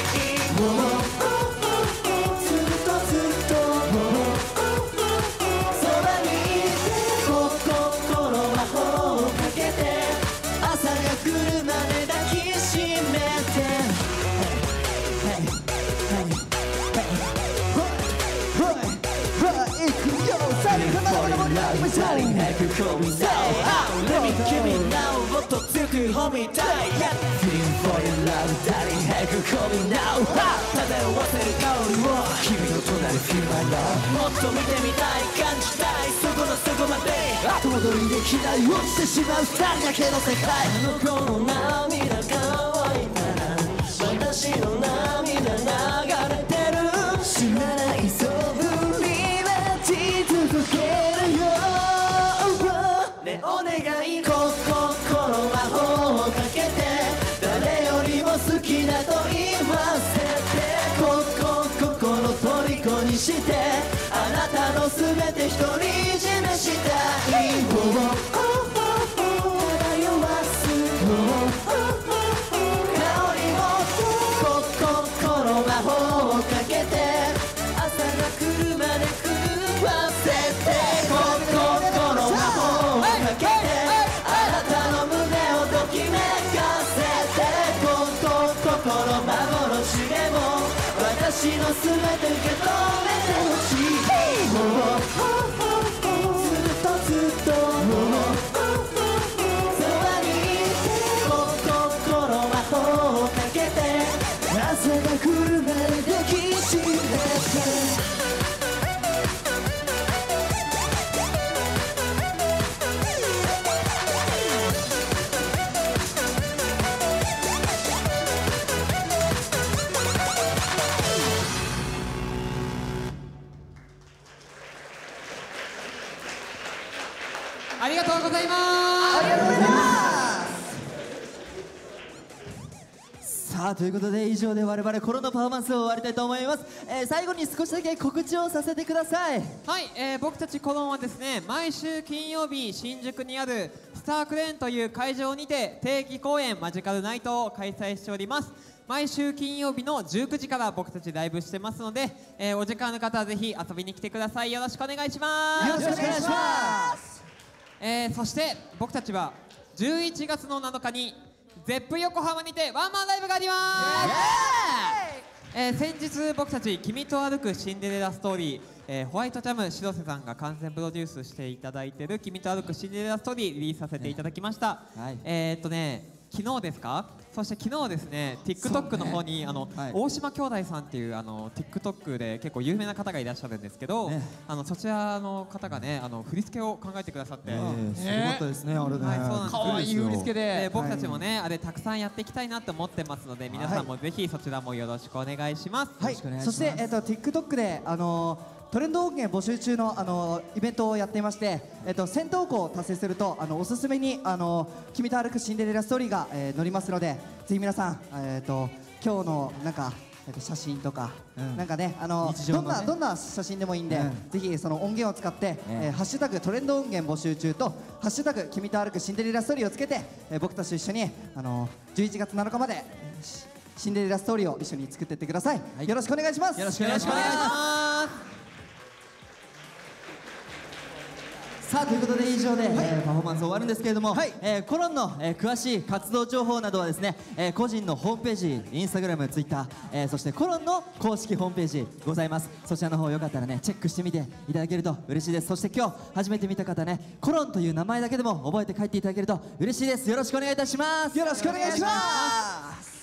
ずっとずっとそばにいてこ心魔法をかけて朝が来るまで抱きしめてDarling, have you call me now? Let me give me now もっと強く褒めたい Feeling for your love Darling, have you call me now? 漂わせる香りを君の隣 Feel my love もっと見てみたい感じたいそこのそこまで後戻りできない落ちてしまう二人だけの世界あの子の涙乾いたら私の涙流れてる知らないそぶり待ち続けるよねお願いこ心魔法をかけて誰よりも好きだと言わせてここ心虜にしてあなたの全て独り占めしたい漂わす香りをこ心魔法をかけて朝が来るまで食わせてこ心魔法をかけてあなたの胸をときめかせてこ心幻でも私の全て受け止めてほしいずっとずっとそばにいてこ心魔法をかけて朝が来るまで抱きしめてありがとうございます。ありがとうございます。 さあということで以上で我々コロナパフォーマンスを終わりたいと思います、えー、最後に少しだけ告知をさせてください。 はい、えー、僕たちコロンはですね毎週金曜日新宿にあるスタークレーンという会場にて定期公演マジカルナイトを開催しております。毎週金曜日のじゅうくじから僕たちライブしてますので、えー、お時間の方はぜひ遊びに来てください。よろしくお願いします。 よろしくお願いします。 えー、そして僕たちはじゅういちがつのなのかにゼップ横浜にてワンマンライブがあります。えー、先日僕たち「君と歩くシンデレラストーリー」えー、ホワイトジャム白瀬さんが完全プロデュースしていただいている「君と歩くシンデレラストーリー」リリースさせていただきました、はい、えー、っとね昨日ですか。そして昨日ですね TikTok の方に、ね、あの、はい、大島兄弟さんっていうあの TikTok で結構有名な方がいらっしゃるんですけど、ね、あのそちらの方がねあの振り付けを考えてくださって、えー、すごかったですね、あれね、 はい、そうなんです。 可愛い振り付けで、 で僕たちもね、はい、あれたくさんやっていきたいなと思ってますので皆さんもぜひそちらもよろしくお願いします。 はい、そして、えー、と TikTok であのートレンド音源募集中の、あのイベントをやっていまして、えっと、せん投稿を達成するとあのおすすめにあの君と歩くシンデレラストーリーが、えー、載りますのでぜひ皆さん、えっと、今日のなんか、えっと、写真とか、うん、なんかねあのどんなどんな写真でもいいんで、うん、ぜひその音源を使って、うんえー、ハッシュタグトレンド音源募集中とハッシュタグ君と歩くシンデレラストーリーをつけて、えー、僕たちと一緒にあのじゅういちがつなのかまでシンデレラストーリーを一緒に作っていってください、はい、よろしくお願いします。 よろしくお願いします。 さあということで以上で、はいえー、パフォーマンス終わるんですけれども、はいえー、コロンの、えー、詳しい活動情報などはですね、えー、個人のホームページ、インスタグラム、ツイッター、えー、そしてコロンの公式ホームページございます。そちらの方よかったらねチェックしてみていただけると嬉しいです。そして今日初めて見た方ねコロンという名前だけでも覚えて帰っていただけると嬉しいです。よろしくお願いいたします。 よろしくお願いします。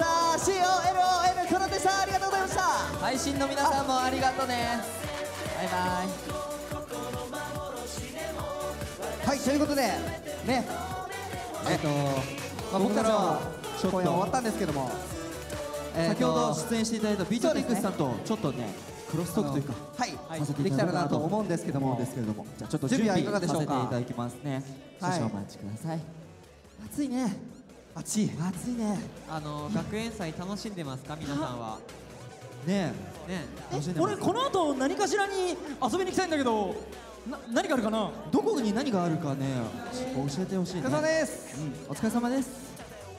した。 シーオーエルオーエム コロンでした。ありがとうございました。配信の皆さんもありがとうね。バイバイ。 はい、ということでねえっと、まあ、僕たちは今夜終わったんですけども、 先ほど出演していただいたビートテックスさんとちょっとねクロストークというか、 はい、 させてできたいただこうかなとらなと思うんですけども、 ですけれども、じゃあちょっと準備はい準備かがでしょうか。 させていただきますね。少はい 々お待ちください。暑いね。暑い。暑いね。 あの学園祭楽しんでますか皆さんは。 ねえ。ねえ。俺この後何かしらに遊びに行きたいんだけど、な何があるかな。 どこに何があるかね教えてほしいね。 お疲れ様です。 うん、お疲れ様です。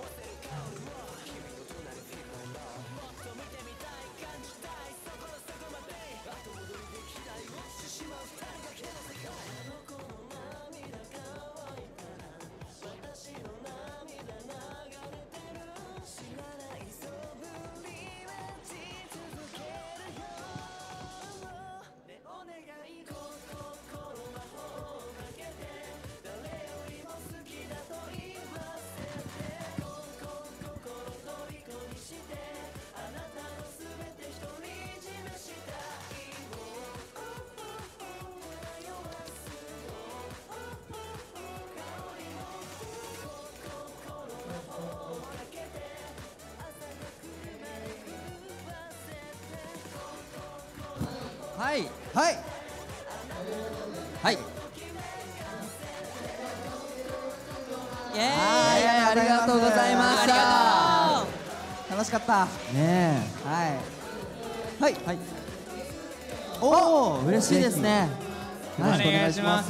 はいはいはい。 イエーイ、ありがとうございました。 楽しかったねえ。 はいはいはい。おお、嬉しいですね。 よろしくお願いします。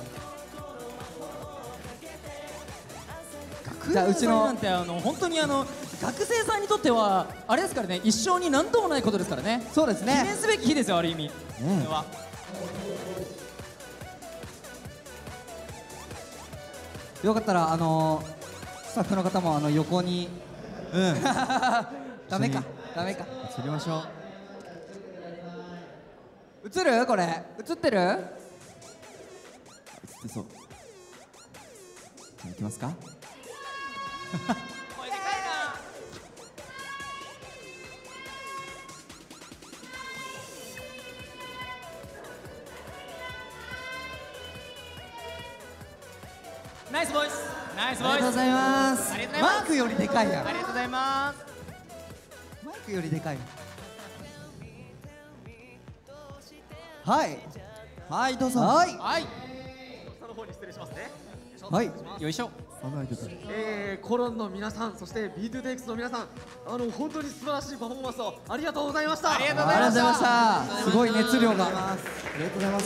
じゃあうちのなんてあの本当にあの学生さんにとってはあれですからね、一生に何ともないことですからね。 そうですね。 記念すべき日ですよ、ある意味。 ねこれはよかったらあのスタッフの方もあの横にうんダメかダメか映りましょう。 映るこれ映ってる？ 映ってそう。じゃあ行きますか。 ナイスボイス、ナイスボイス。 ありがとうございます。 ありがとうございますマイクよりでかいやん。 ありがとうございます。 マイクよりでかい。はいはいどうぞ。 はいはい。 下の方に失礼しますね。 はいよいしょ。 えー、コロンの皆さん、そして ビートゥーテイクスの皆さん、あの本当に素晴らしいパフォーマンスをありがとうございました。 ありがとうごありがとうございましざいまた。すごい熱量が。 ありがとうございます。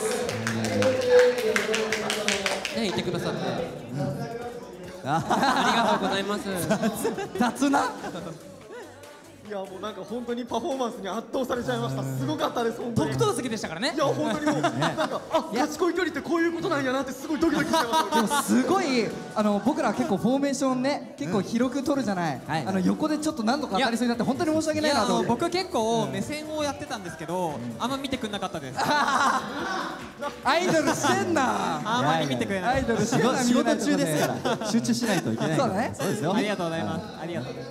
ねいてくださってあありがとうございます。 雑な。 いやもうなんか本当にパフォーマンスに圧倒されちゃいました。すごかったです本当に。 特等席でしたからね。 いや本当にもうなんかあ賢い距離ってこういうことなんやなってすごいドキドキしてました。 でもすごいあの僕ら結構フォーメーションね結構広く取るじゃない。 はいあの横でちょっと何度か当たりそうになって本当に申し訳いやあないなと思って。 の僕結構目線をやってたんですけど、あんま見てくれなかったです。 アイドルしてんな。 あんまり見てくれない。 アイドルして仕事んな。 仕事中ですから集中しないといけない。 そうだねそうですよ。 ありがとうございます。ありがとう。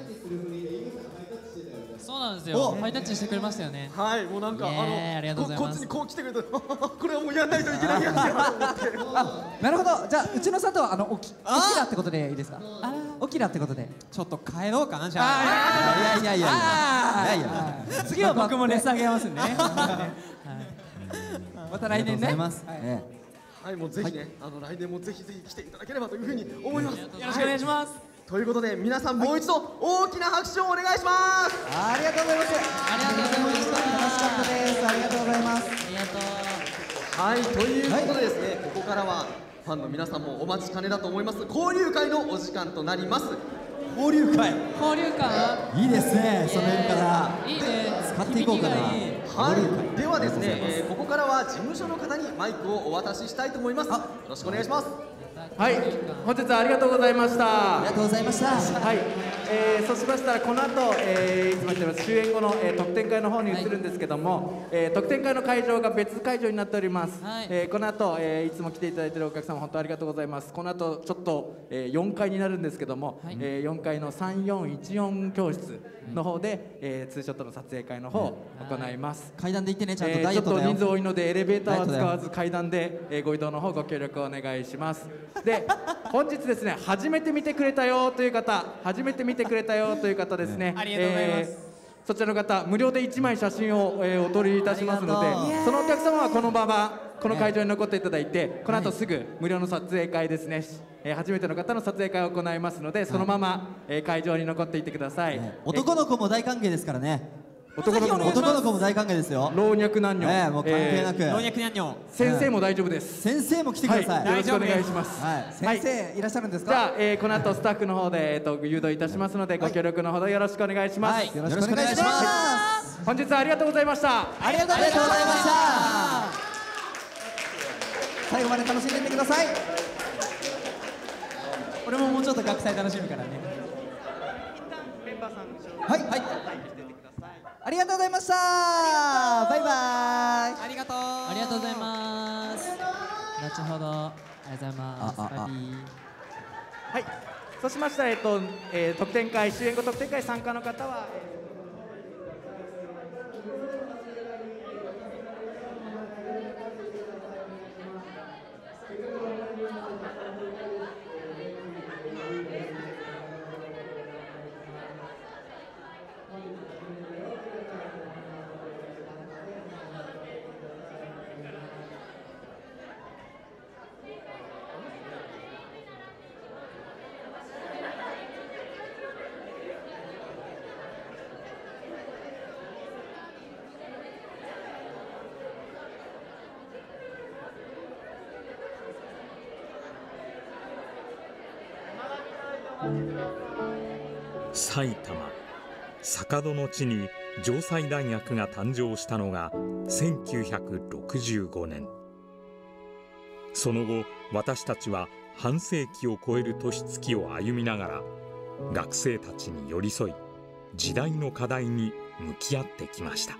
そうなんですよ。ハイタッチしてくれましたよね。 はいもうなんかあイエーイありがとうございますのここっちにこう来てくれてこれはもうやんないといけないやつやなと思って。 あ、なるほど。じゃあうちの佐藤はあのおきおきらってことでいいですか。おきらってことで。 ちょっと帰ろうかなじゃあ。 いやいやいやいやいやいや。 次は僕もレッスンあげますんでね。 また来年ね。 ありがとうございます。 はいえはいもうぜひねあの来年もぜひぜひ来ていただければというふうに思います。よよろしくお願いします。 ということで皆さんもう一度大きな拍手をお願いします。 えありがとうございます。 ありがとうございました。 楽しかったです。ありがとうございます。 ありがとう。 はいということでですね、ここからはファンの皆さんもお待ちかねだと思います交流会のお時間となります。 交流会。 交流会いいですね、そのやり方。 いいね。 使っていこうかな。 はい、ではですね、えーここからは事務所の方にマイクをお渡ししたいと思います。よろしくお願いします。 はい、本日はありがとうございました。 ありがとうございました。 はい、えー、そうしましたらこの後、えー、いつも言ってます終演後の、えー、特典会の方に移るんですけども、えー、特典会の会場が別会場になっております。 はい、 えー、この後、えー、いつも来ていただいているお客様本当ありがとうございます。この後ちょっと、えー、よんかいになるんですけども、はい、えー、よんかいのさんよんいちよん教室の方で、えー、ツーショットの撮影会の方を行います。 階段で行ってね、ちゃんとえー、 ダイエットだよ。 ちょっと人数多いのでエレベーターは使わず階段で、えー、ご移動の方ご協力お願いします。で本日ですね、初めて見てくれたよという方、初めて見てくれたよという方ですね、 ありがとうございます。 えーそちらの方、無料でいちまい写真を、えー、お撮りいたしますので、そのお客様はこのままこの会場に残っていただいて、この後すぐ無料の撮影会ですね、えー、初めての方の撮影会を行いますので、そのまま、えー、会場に残っていてください。 男の子も大歓迎ですからね。 男の子も男の子も大歓迎ですよ。 老若男女、 ええ、もう関係なく、 老若男女、 先生も大丈夫です。 先生も来てください。 よろしくお願いします。 先生いらっしゃるんですか。 じゃあ、えー、この後スタッフの方で、えー、と誘導いたしますので、ご協力のほどよろしくお願いします。 よろしくお願いします。 本日はありがとうございました。 ありがとうございました。最後まで楽しんでいってください。 俺ももうちょっと学祭楽しむからね。 はいはい。ありがとうございました。バイバイ。 ありがとう。 ありがとうございます。後ほどありがとうございます。バイビー。 はい。そうしましたら、えっと、えー、特典会、終演後特典会参加の方は。 埼玉坂戸の地に城西大学が誕生したのがせんきゅうひゃくろくじゅうごねん。その後私たちは半世紀を超える年月を歩みながら学生たちに寄り添い時代の課題に向き合ってきました。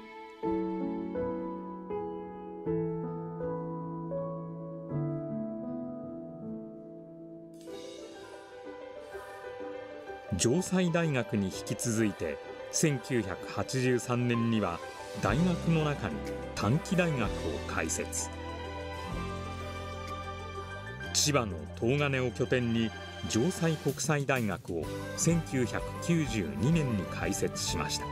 城西大学に引き続いてせんきゅうひゃくはちじゅうさんねんには大学の中に短期大学を開設。千葉の東金を拠点に城西国際大学をせんきゅうひゃくきゅうじゅうにねんに開設しました。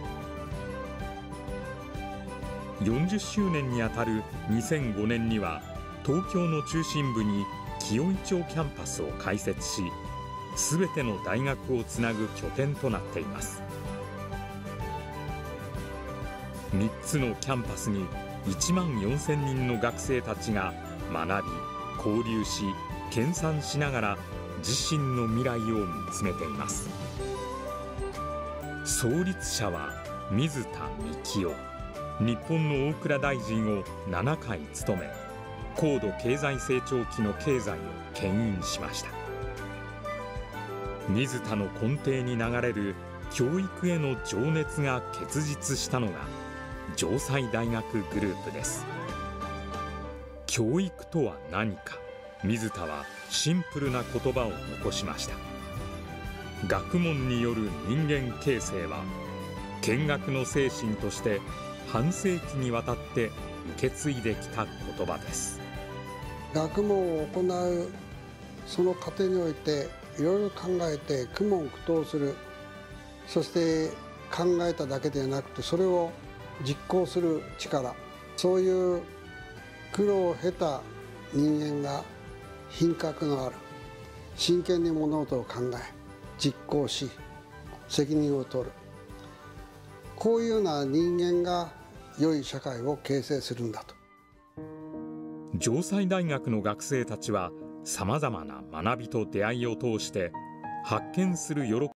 よんじゅっしゅうねんにあたるにせんごねんには東京の中心部に紀尾井町キャンパスを開設し、すべての大学をつなぐ拠点となっています。みっつのキャンパスにいちまんよんせんにんの学生たちが学び交流し研鑽しながら自身の未来を見つめています。創立者は水田幹夫。日本の大蔵大臣をななかい務め、高度経済成長期の経済を牽引しました。水田の根底に流れる教育への情熱が結実したのが城西大学グループです。教育とは何か、水田はシンプルな言葉を残しました。学問による人間形成は見学の精神として半世紀にわたって受け継いできた言葉です。 学問を行うその過程においていろいろ考えて苦悶苦闘する、そして考えただけではなくてそれを実行する力、そういう苦労を経た人間が品格のある、真剣に物事を考え実行し責任を取る、こういうような人間が良い社会を形成するんだと。 城西大学の学生たちはさまざまな学びと出会いを通して発見する喜び